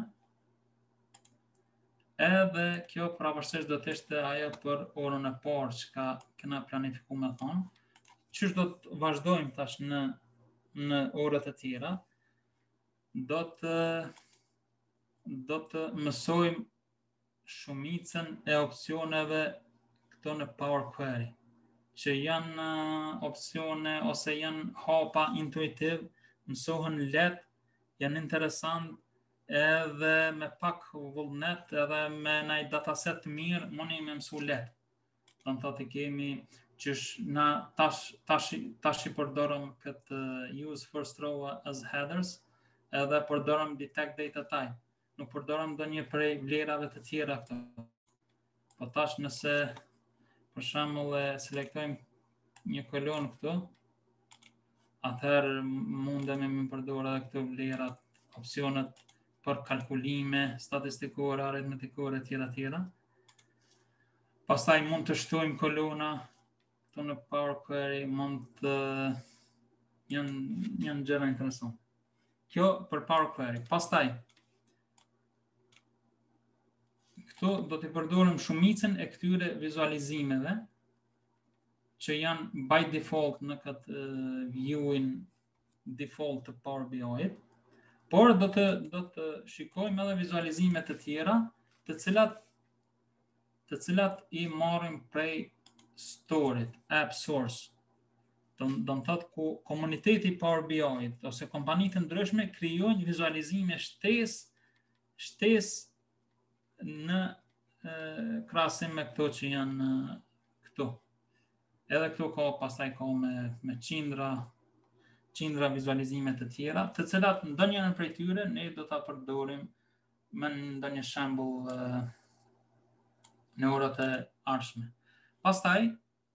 Edhe kjo pavarësisht do të ishte ajo për orën e parë që ka kena planifikuar me thonë. Qysh do të vazhdojmë tash në në orët e tjera, do të do të mësojmë shumicën e opsioneve këto në Power Query, që janë opsione ose janë hapa intuitiv, mësohen lehtë, janë interesant, edhe me pak vullnet edhe me një dataset të mirë mundi me mësu lehtë. Do të thotë kemi qysh na tash tash tash i përdorëm këtë use first row as headers, edhe përdorëm detect data type. Nuk përdorëm ndonjë prej vlerave të tjera këto. Po tash nëse për shembull e selektojmë një kolon këtu, atëherë mundemi me përdorë edhe këto vlerat, opsionet për kalkulime statistikore, aritmetikore, tjera tjera. Pastaj mund të shtojmë kolona këtu në Power Query, mund të janë janë gjëra interesante. Kjo për Power Query. Pastaj këtu do të përdorim shumicën e këtyre vizualizimeve që janë by default në këtë uh, viewin default të Power B I-it. Por do të do të shikojmë edhe vizualizime të tjera, të cilat të cilat i marrim prej storit, app source. Do të thotë ku komuniteti Power B I-it ose kompanitë ndryshme krijojnë vizualizime shtesë shtesë në krahasim me këto që janë këtu. Edhe këtu ka pastaj ka me me qindra qindra vizualizime të tjera, të cilat ndonjërin prej tyre ne do ta përdorim me ndonjë shembull në orët e ardhshme. Pastaj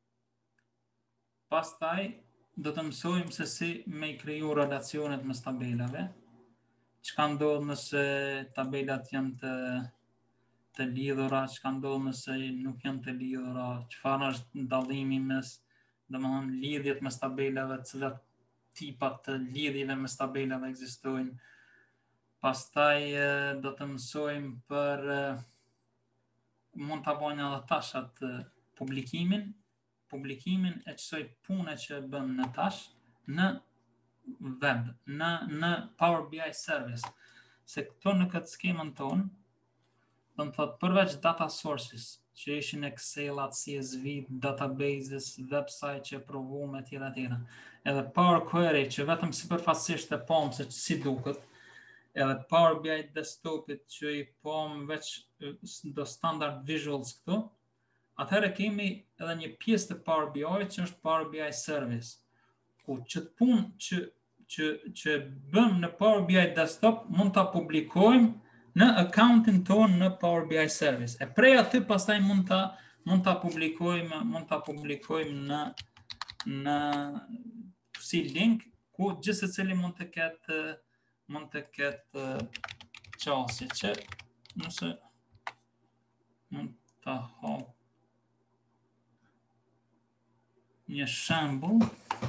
pastaj do të mësojmë se si me i kriju relacionet mes tabelave, çka ndodh nëse tabelat janë të të lidhura, çka ndodh nëse nuk janë të lidhura, çfarë është dallimi mes, domethënë lidhjet mes tabelave, të cilat tipat të lidhjeve mes tabelave ekzistojnë. Pastaj do të mësojmë për mund ta bëjmë edhe tash atë publikimin, publikimin e çsoj pune që bën në tash në web, në në Power B I service. Se këto në këtë skemën tonë, do të thotë përveç data sources, që ishin Excel-at, C S V, databases, website që provuam e tjera tjera. Edhe Power Query që vetëm sipërfaqësisht e pam se si duket, edhe Power B I desktopit që i pam veç do standard visuals këtu, atëherë kemi edhe një pjesë të Power B I që është Power B I service, ku që të punë që që që bëm në Power B I desktop mund ta publikojmë në accountin tonë në Power B I service. E prej aty pastaj mund ta mund ta publikojmë, mund ta publikojmë në në si link ku gjithë secili mund të ketë mund të ketë qasje që nëse mund ta hap një shembull.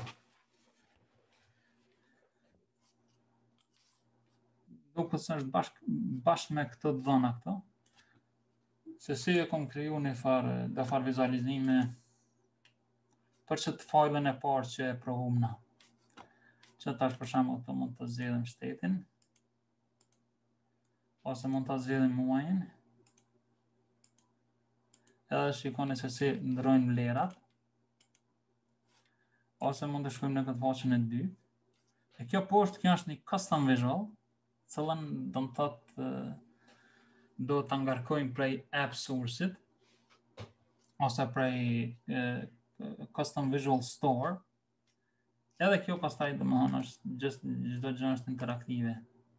Duket se është bashk bashkë me këto dhëna këto. Se si e kom kriju një farë, dhe farë vizualizime për që të fajlën e parë që e provum na. Që tash për shembull të mund të zgjedhim shtetin, ose mund të zgjedhim muajin, edhe shikoni se si ndrojnë vlerat, ose mund të shkojmë në këtë faqen e dytë. E kjo poshtë, kjo është një custom visual, cëllën do të thotë do të ngarkojmë prej app source-it, ose prej e, custom visual store. Edhe kjo pastaj domethënë është gjithë çdo gjë është interaktive.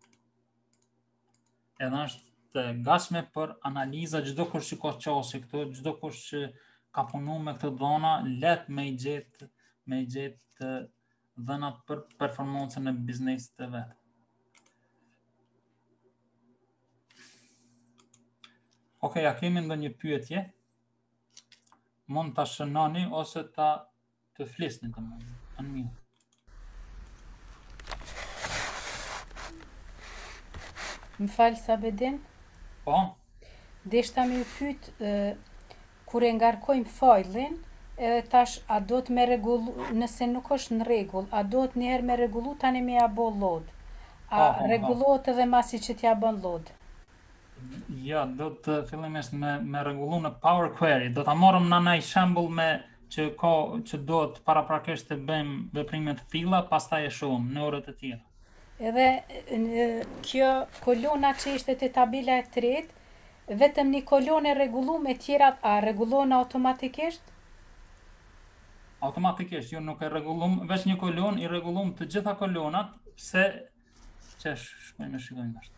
Edhe është të gatshme për analiza, çdo kush që ka qasi këtu, çdo kush që ka punuar me këto dhëna, let me i gjet me i gjet dhënat për performancën e biznesit të vet. Okej, a kemi ndonjë pyetje? Mund ta shënoni ose ta të flisni të mund. Anmi. Më falë Sabedin, Po, deshta me ju pyet e, kur e ngarkojmë fajlin, edhe tash a do të me rregullu, nëse nuk është në rregull, a do të njëherë me rregullu tani me ja bë load? A Po, po, po. rregullohet edhe masi që t'ja bën load? ja, do të fillimisht me me rregullu në Power Query. Do ta marrëm në një shembull me që ka që do të paraprakisht të bëjmë veprime të tilla, pastaj e shohim në orët e tjera. Edhe në, kjo kolona që ishte te tabela e tretë, vetëm një kolonë e rregulluar me tjerat, a rregullohen automatikisht? Automatikisht, ju nuk e rregullum veç një kolon, i rregullum të gjitha kolonat, pse që shkojmë e shikojmë tash.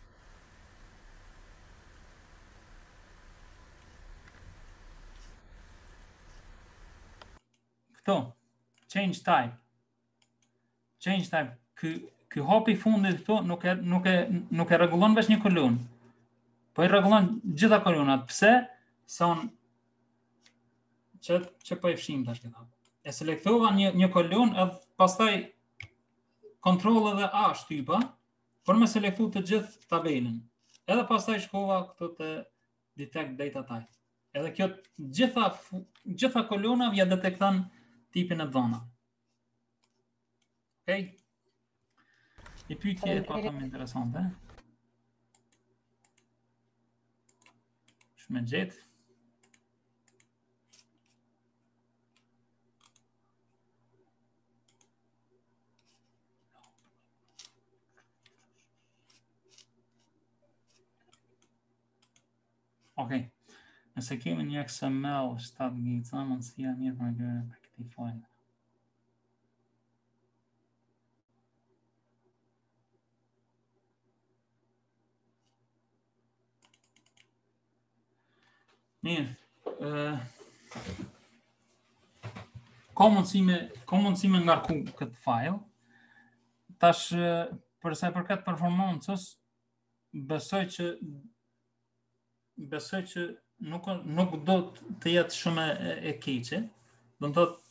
Këto, change type. Change type, ky ky hapi i fundit këtu nuk e nuk e nuk e rregullon veç një kolon. Po i rregullon gjitha kolonat. Pse? Son që që po e fshim tash këtu. E selektova një një kolon edhe pastaj kontroll edhe A shtypa për me selektu të gjithë tabelën. Edhe pastaj shkova këtu te detect data type. Edhe kjo gjitha gjitha kolona ja detekton tipin e dhëna. Okej. Një pyetje e pakam interesante. Shme gjetë. Okej. Nëse kemi një X M L shtat giga, mundësia mirë për gjëra për këtij fajli. Mirë, uh, ka mundësi me ka mundësi me ngarku këtë file. Tash për sa i përket performancës, besoj që besoj që nuk nuk do të jetë shumë e, e keqe. Do të thotë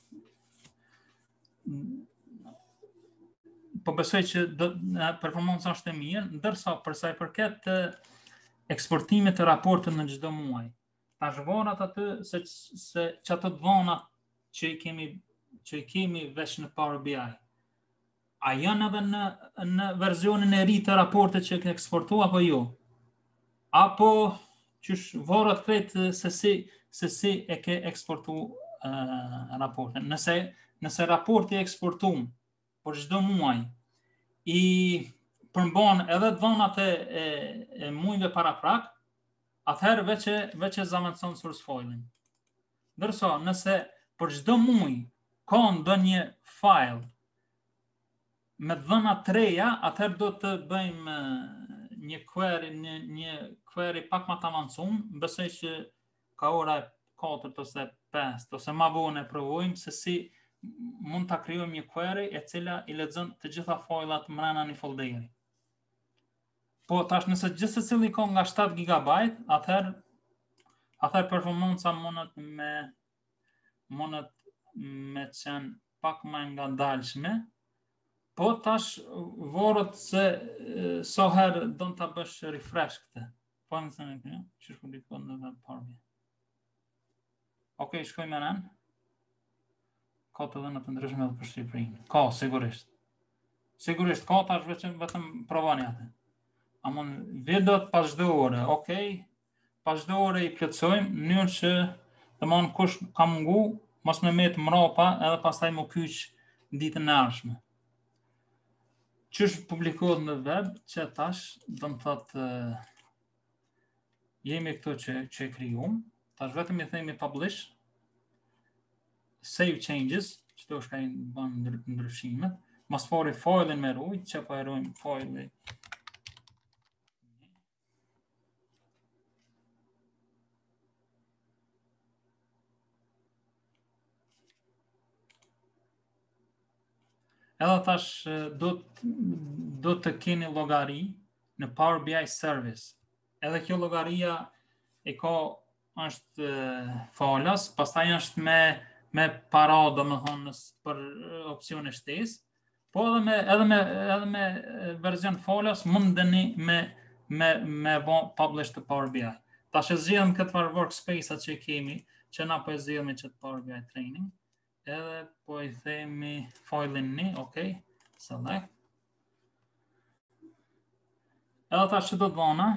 po besoj që do performanca është e mirë, ndërsa për sa i përket të eksportimit të raportit në çdo muaj. Tash vonat aty se se çato dhona që i kemi që i kemi veç në Power B I. A janë edhe në në versionin e ri të raportit që ke eksportu apo jo? Apo qysh varet krejt se si se si e ke eksportu uh, raportin. Nëse nëse raporti e eksportuar për çdo muaj i përmban edhe dhonat e, e, e muajve paraprak, atëherë veç e veç e zamentson source file-in. Ndërsa nëse për çdo muaj ka ndonjë file me dhëna të reja, atëherë do të bëjmë një query, një, një query pak më të avancuar, besoj që ka ora katër ose pesë ose më vonë e provojmë se si mund ta krijojmë një query e cila i lexon të gjitha fajlat brenda një folderi. Po tash nëse gjithë secili ka nga shtat gigabajt, atëherë atëherë performanca mundet me mundet me qenë pak më ngadalshme, po tash vorët se e, sa herë do ta bësh refresh këtë. Po në thënë këtu, që është publikuar në web Power. Okej, shkoj me ran. Ka të dhëna të ndryshme edhe për Shqipërinë. Ka, sigurisht. Sigurisht, ka tash vetëm vetëm provoni atë. Amon videot pas çdo ore, okej. Pas çdo ore i plotësojmë në mënyrë që domthon kush ka mungu mos më met mrapa edhe pastaj më kyç ditën e ardhshme. Qysh publikohet në web, që tash do të thotë jemi këto që që e krijuam, tash vetëm i themi publish, save changes, çdo shka i bën ndryshimet, mos fori foilin me rujt, që po e ruajmë foili. Edhe tash do të, do të keni llogari në Power B I Service. Edhe kjo llogaria e ka është falas, pastaj është me me para, domethënë për opsione shtesë, po edhe me edhe me edhe me version falas mundeni me me me bon publish të Power B I. Tash e zgjedhëm këtë workspace që kemi, që na po e zgjedhëm çet Power B I training. Edhe po i themi foilin ni, ok, select. Edhe tash që do të dhona,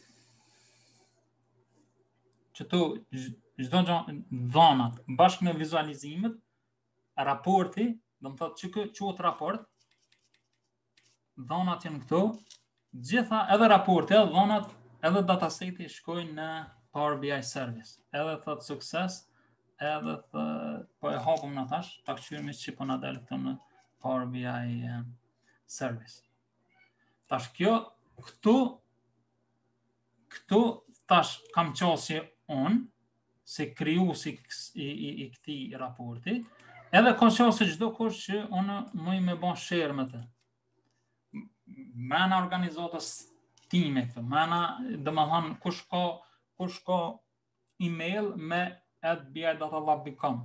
që tu çdo dhonat bashkë me vizualizimet, raporti, do të thotë që kë quhet raport, dhonat janë këtu, gjitha edhe raporti, edhe dhonat, edhe dataseti shkojnë në Power B I Service. Edhe thotë sukses, edhe thë, po e hapëm në tash, ta këqyrëmi që po në delë këtu në Power B I uh, Service. Tash kjo, këtu, këtu tash kam qasje unë, se kriju si i, i, i këti raporti, edhe ka qasje çdo kush që unë mëj me bon share me të. Mena organizatës time këtu, mena, dhe më thonë, kush ka, kush ka email me at b i dot lab dot com.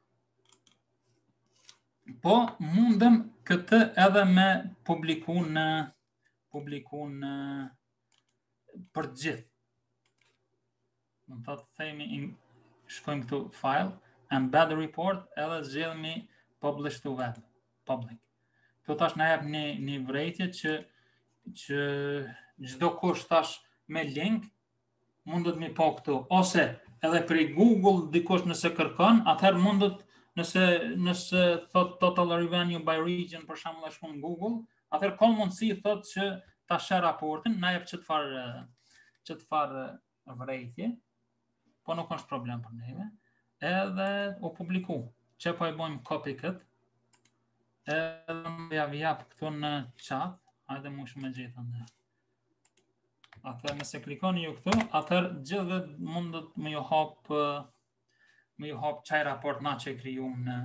Po mundem këtë edhe me publiku në publiku në për gjithë. Më të të themi, shkojmë këtu file, embed report, edhe zgjedhemi publish to web, public. Këtu tash na jep një, një vrejtje që, që çdo kush tash me link mundet mi pa këtu, ose edhe prej Google dikush nëse kërkon, atëherë mundet nëse nëse thot total revenue by region për shembull e shkon Google, atëherë ka mundësi thot që ta share raportin, na jep çet far çet far vrejtje, po nuk është problem për neve. Edhe u publiku. Që po e bëjmë copy kët. Edhe ja vi jap këtu në chat, hajde më shumë me gjetën dhe. Atëherë nëse klikoni ju këtu, atëherë gjithë mundet me ju hap me ju hap çaj raport na që e krijuam në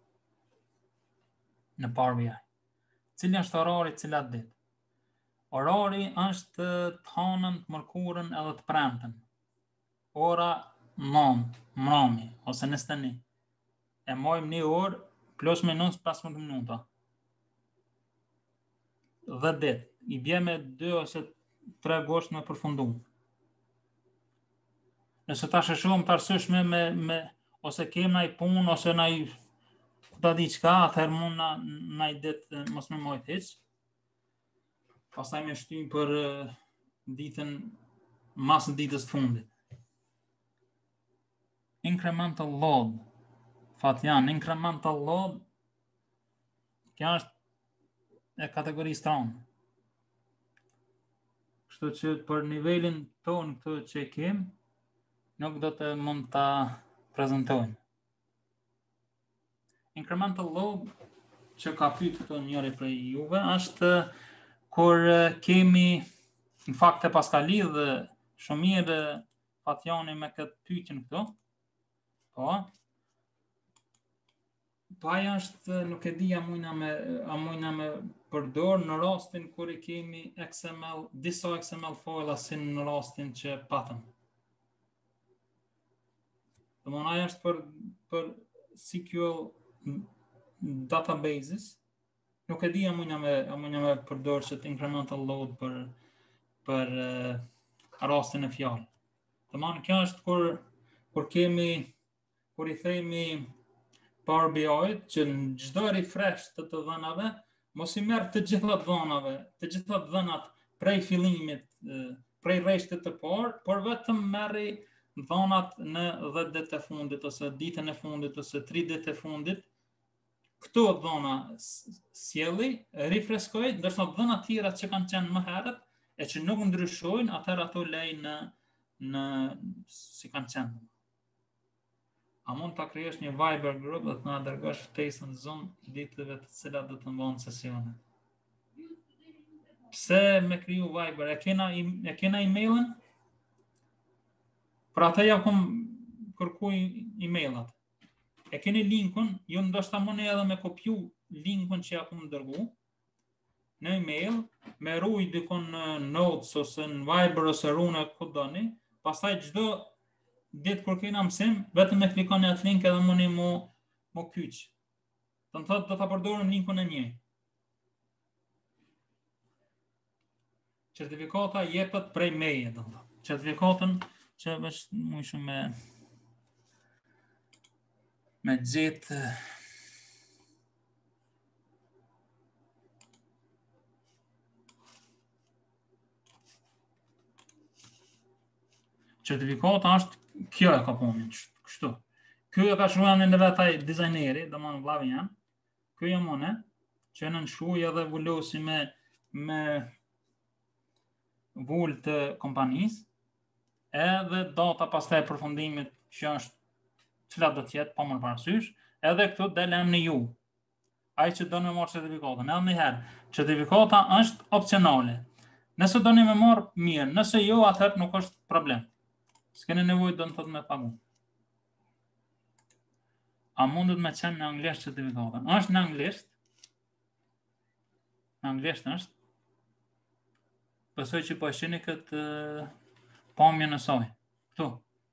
në Power B I. Cili është orari, cilat ditë? Orari është të hanën, të mërkurën edhe të premten. Ora nëntë, mrami, ose njëzet e një. E mojmë një orë plus minus pesëmbëdhjetë minuta. Dhe ditë. I bje me dy ose tre gosht me përfundu. Nëse ta shëshuam të arsyeshme me, me ose kem na i punë, ose na i ta di qka, atëherë mund na, na i ditë mos me mojt hiq. Pastaj me shtyjmë për uh, ditën, masën ditës fundit. Incremental load. Fatjan, incremental load, kja është e kategorisë tonë. Kështu që për nivelin tonë këtë që e kem, nuk do të mund të prezentojnë. Incremental load, që ka pyet këto njëri prej juve, është kur kemi, në fakt e paska lidhë shumë mirë Fatjani me këtë pyetjen këtu. Po. Po aja është, nuk e di a mujna me, a mujna me përdor në rastin kur i kemi X M L, disa X M L file si në rastin që patëm. Domthon aja është për, për S Q L databases, nuk e di a munja me, a munja me përdorë që të incremental load për, për uh, rastin e fjallë. Të manë, kjo është kur, kur kemi, kur i themi Power B I që në çdo refresh të të dhënave, mos i merr të gjitha dhënave, të gjitha dhënat prej fillimit, prej rreshtit të parë, por vetëm merri dhënat në dhjetë ditë e fundit ose ditën e fundit ose tri ditë e fundit. Këto dhëna sjelli, rifreskoj, ndërsa dhëna tjera që kanë qenë më herët e që nuk ndryshojnë, atëherë ato lej në në si kanë qenë. A mund ta krijosh një Viber group dhe të na dërgosh ftesën Zoom ditëve të cilat do të mbahen sesione. Pse me kriju Viber? E kena e kena emailin? Për atë ja kom kërkuj emailat. E keni linkun, ju ndoshta mundi edhe me kopju linkun që ja kom dërgu në email, me ruaj dikon në notes ose në Viber ose rune ku doni, pastaj çdo ditë kur kena mësim, vetëm e klikoni atë link edhe mundi mu mu kyç. Do të thotë do ta përdorim linkun e njëjtë. Certifikata jepet prej meje, do të thotë. Certifikatën që është më shumë me me gjetë certifikata është kjo e ka punën, kështu. Kjo e ka shruan në vetaj dizajneri, do më në vlavë janë. Kjo e mone, që në nëshruj edhe vullosi me, me vull të kompanisë, edhe data pastaj e përfundimit që është cilat do tjetë, pa më në parasysh, edhe këtu delem në ju. Ai që do në marrë certifikatën, edhe një herë, certifikata është opcionale. Nëse do një me marrë, mirë, nëse jo, atëherë nuk është problem. S'keni nevojë do në thotë me pagu. A mundet me qenë në anglisht certifikatën? Është në anglisht. Në anglisht është. Besoj që po e shini këtë uh, pamje në saj. Këtu.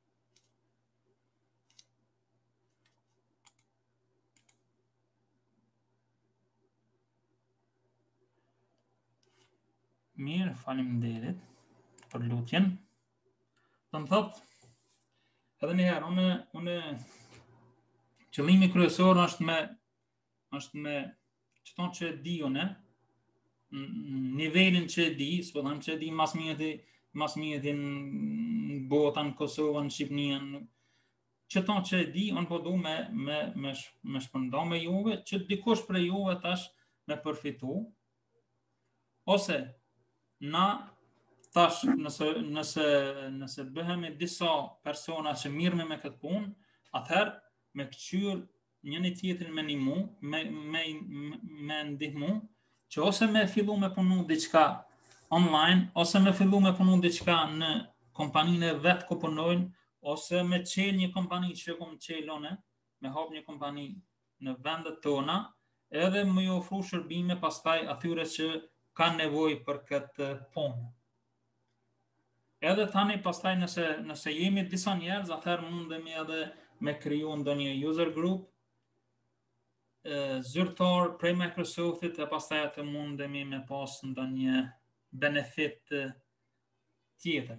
Mirë, faleminderit për lutjen. Do më thotë, edhe një herë, unë, unë qëllimi kryesor është me, është me, që tonë që e di unë, nivelin që e di, së përdojmë që e di mas mjeti, mas mjeti në bota, në Kosovë, në Shqipnia, që tonë që e di, unë po du me, me, me, me shpërnda me juve, që dikush për juve tash me përfitu, ose na tash nëse nëse nëse bëhemi disa persona që mirëmi me këtë punë, atëherë me këqyr njëri tjetrin me ndihmu, me me me ndihmu, që ose me fillu me punu diçka online, ose me fillu me punu diçka në kompaninë e vet ku punojnë, ose me çel një kompani që kom çelone, me hap një kompani në vendet tona, edhe më ju ofru shërbime pastaj atyre që kanë nevojë për këtë punë. Edhe tani pastaj nëse nëse jemi disa njerëz, atëherë mundemi edhe me kriju ndonjë user group e, zyrtar prej Microsoftit e pastaj atë mundemi me pas ndonjë benefit e, tjetër.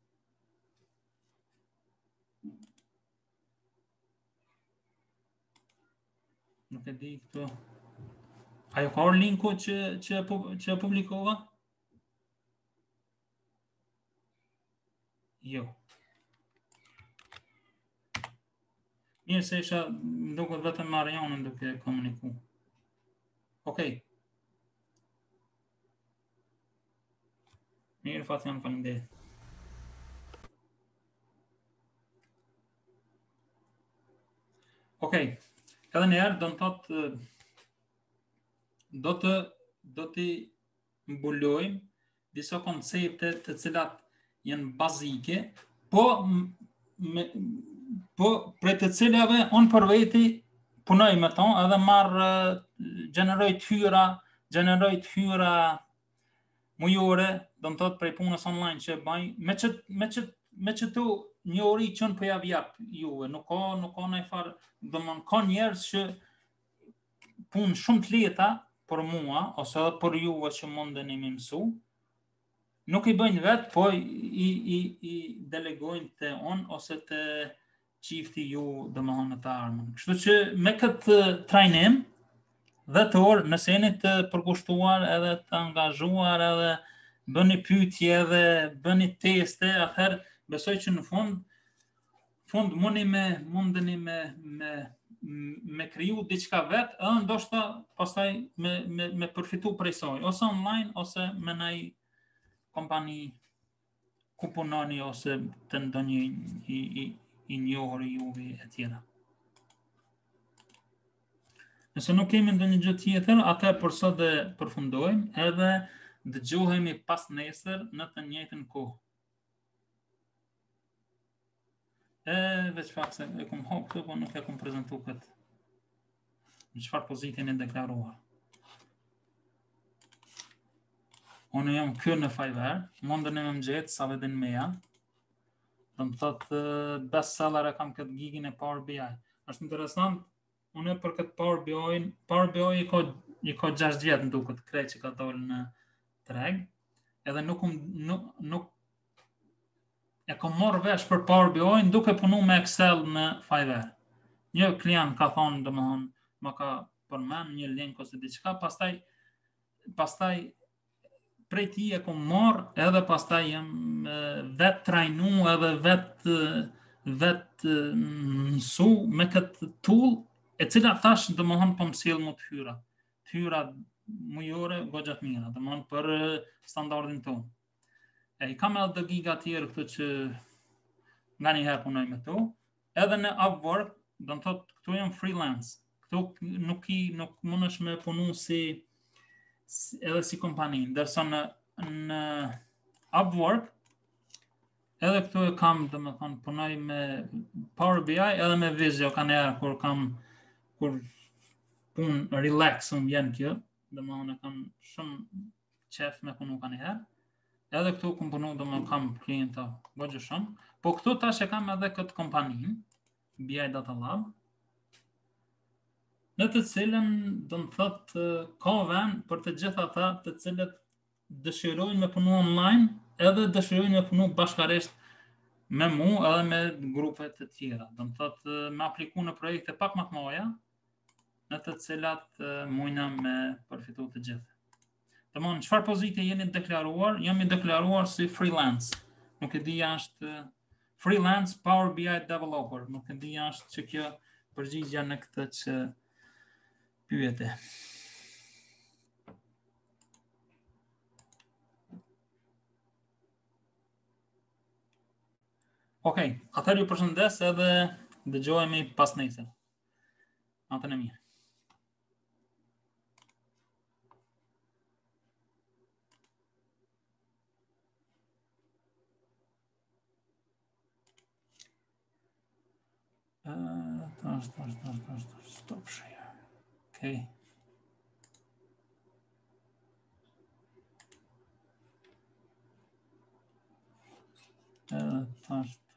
Nuk e di këtu. Ajo ka linku që që që publikova? Jo. Mirë se isha duket vetëm Marianën duke komuniku. Okej. Mirë, Fatjan, faleminderit. Okej. Edhe një herë do të thotë do të do të mbulojmë disa koncepte të cilat janë bazike, po me, po për të cilave unë për veti punoj me to, edhe marr gjeneroj të hyra, gjeneroj të hyra mujore, do të thotë prej punës online që bëj, me që me që me çtu një ori që unë po ja jap juve, nuk ka nuk ka ndonjë farë, domthon ka njerëz që punë shumë të lehta për mua ose edhe për juve që mundeni më mësu. Nuk i bëjnë vetë, po i, i, i delegojnë të on ose të qifti ju dhe më honë të armën. Kështu që me këtë trajnim dhe të orë, nëse jeni të përkushtuar edhe të angazhuar edhe bëni pyetje edhe bëni teste, atëherë besoj që në fund fund mundi me mundeni me me me kriju diçka vetë, edhe ndoshta pastaj me me me përfitu prej saj, ose online ose me ndaj kompani ku punoni ose të ndonjë i i i njohur i juve e tjera. Nëse nuk kemi ndonjë gjë tjetër, atë për sot dhe përfundojmë edhe dëgjohemi pas nesër në të njëjtën kohë. E veç pak se e kom hop këtu, po nuk e kom prezentu këtë. Në çfarë pozitin e deklaruar. Unë jam kë në Fiverr, mundën e më gjetë sa vedin meja. Do më thotë best seller e kam këtë gigin e Power B I. Është interesant, unë për këtë Power B I, Power B I i ka i ka gjashtë vjet në duket krejt që ka dalë në treg, edhe nuk nuk nuk e kam marrë vesh për Power B I duke punu me Excel në Fiverr. Një klient ka thonë, domethënë, më ka përmend një link ose diçka, pastaj pastaj prej ti e kom marrë edhe pastaj jam vetë trajnu edhe vetë vetë mësu me këtë tool e cila thash domethënë po më sjell më të hyra. Të hyra mujore goxha të mira, domethënë për standardin tonë. E i kam edhe giga tjerë këtu që nga një herë punoj me to, edhe në Upwork, do të thotë këtu jam freelance. Këtu nuk i nuk mundesh me punu si edhe si kompani, ndërsa në në Upwork edhe këtu e kam, domethënë punoj me Power B I edhe me Visio kanë herë kur kam kur pun relax më vjen kjo, domethënë kam shumë qef me punu kanë herë. Edhe këtu kam punu domethënë kam klienta goxha shumë, po këtu tash e kam edhe këtë kompani, B I Data Lab, në të cilën do të thotë ka vend për të gjithë ata të cilët dëshirojnë me punu online edhe dëshirojnë me punu bashkarisht me mu edhe me grupe të tjera. Do të thotë me apliku në projekte pak më të mëdha, në të cilat mujna me përfitu të gjithë. Domthonë, çfarë pozite jeni deklaruar? Jam i deklaruar si freelance. Nuk e di është freelance Power B I developer. Nuk e di është që kjo përgjigja në këtë që pyete. Okej, okay, atëherë ju përshëndes edhe dëgjohemi pas nesër. Natën e mirë. Uh, tash, tash, tash, tash, tash, stop share. Okay. Uh, tash,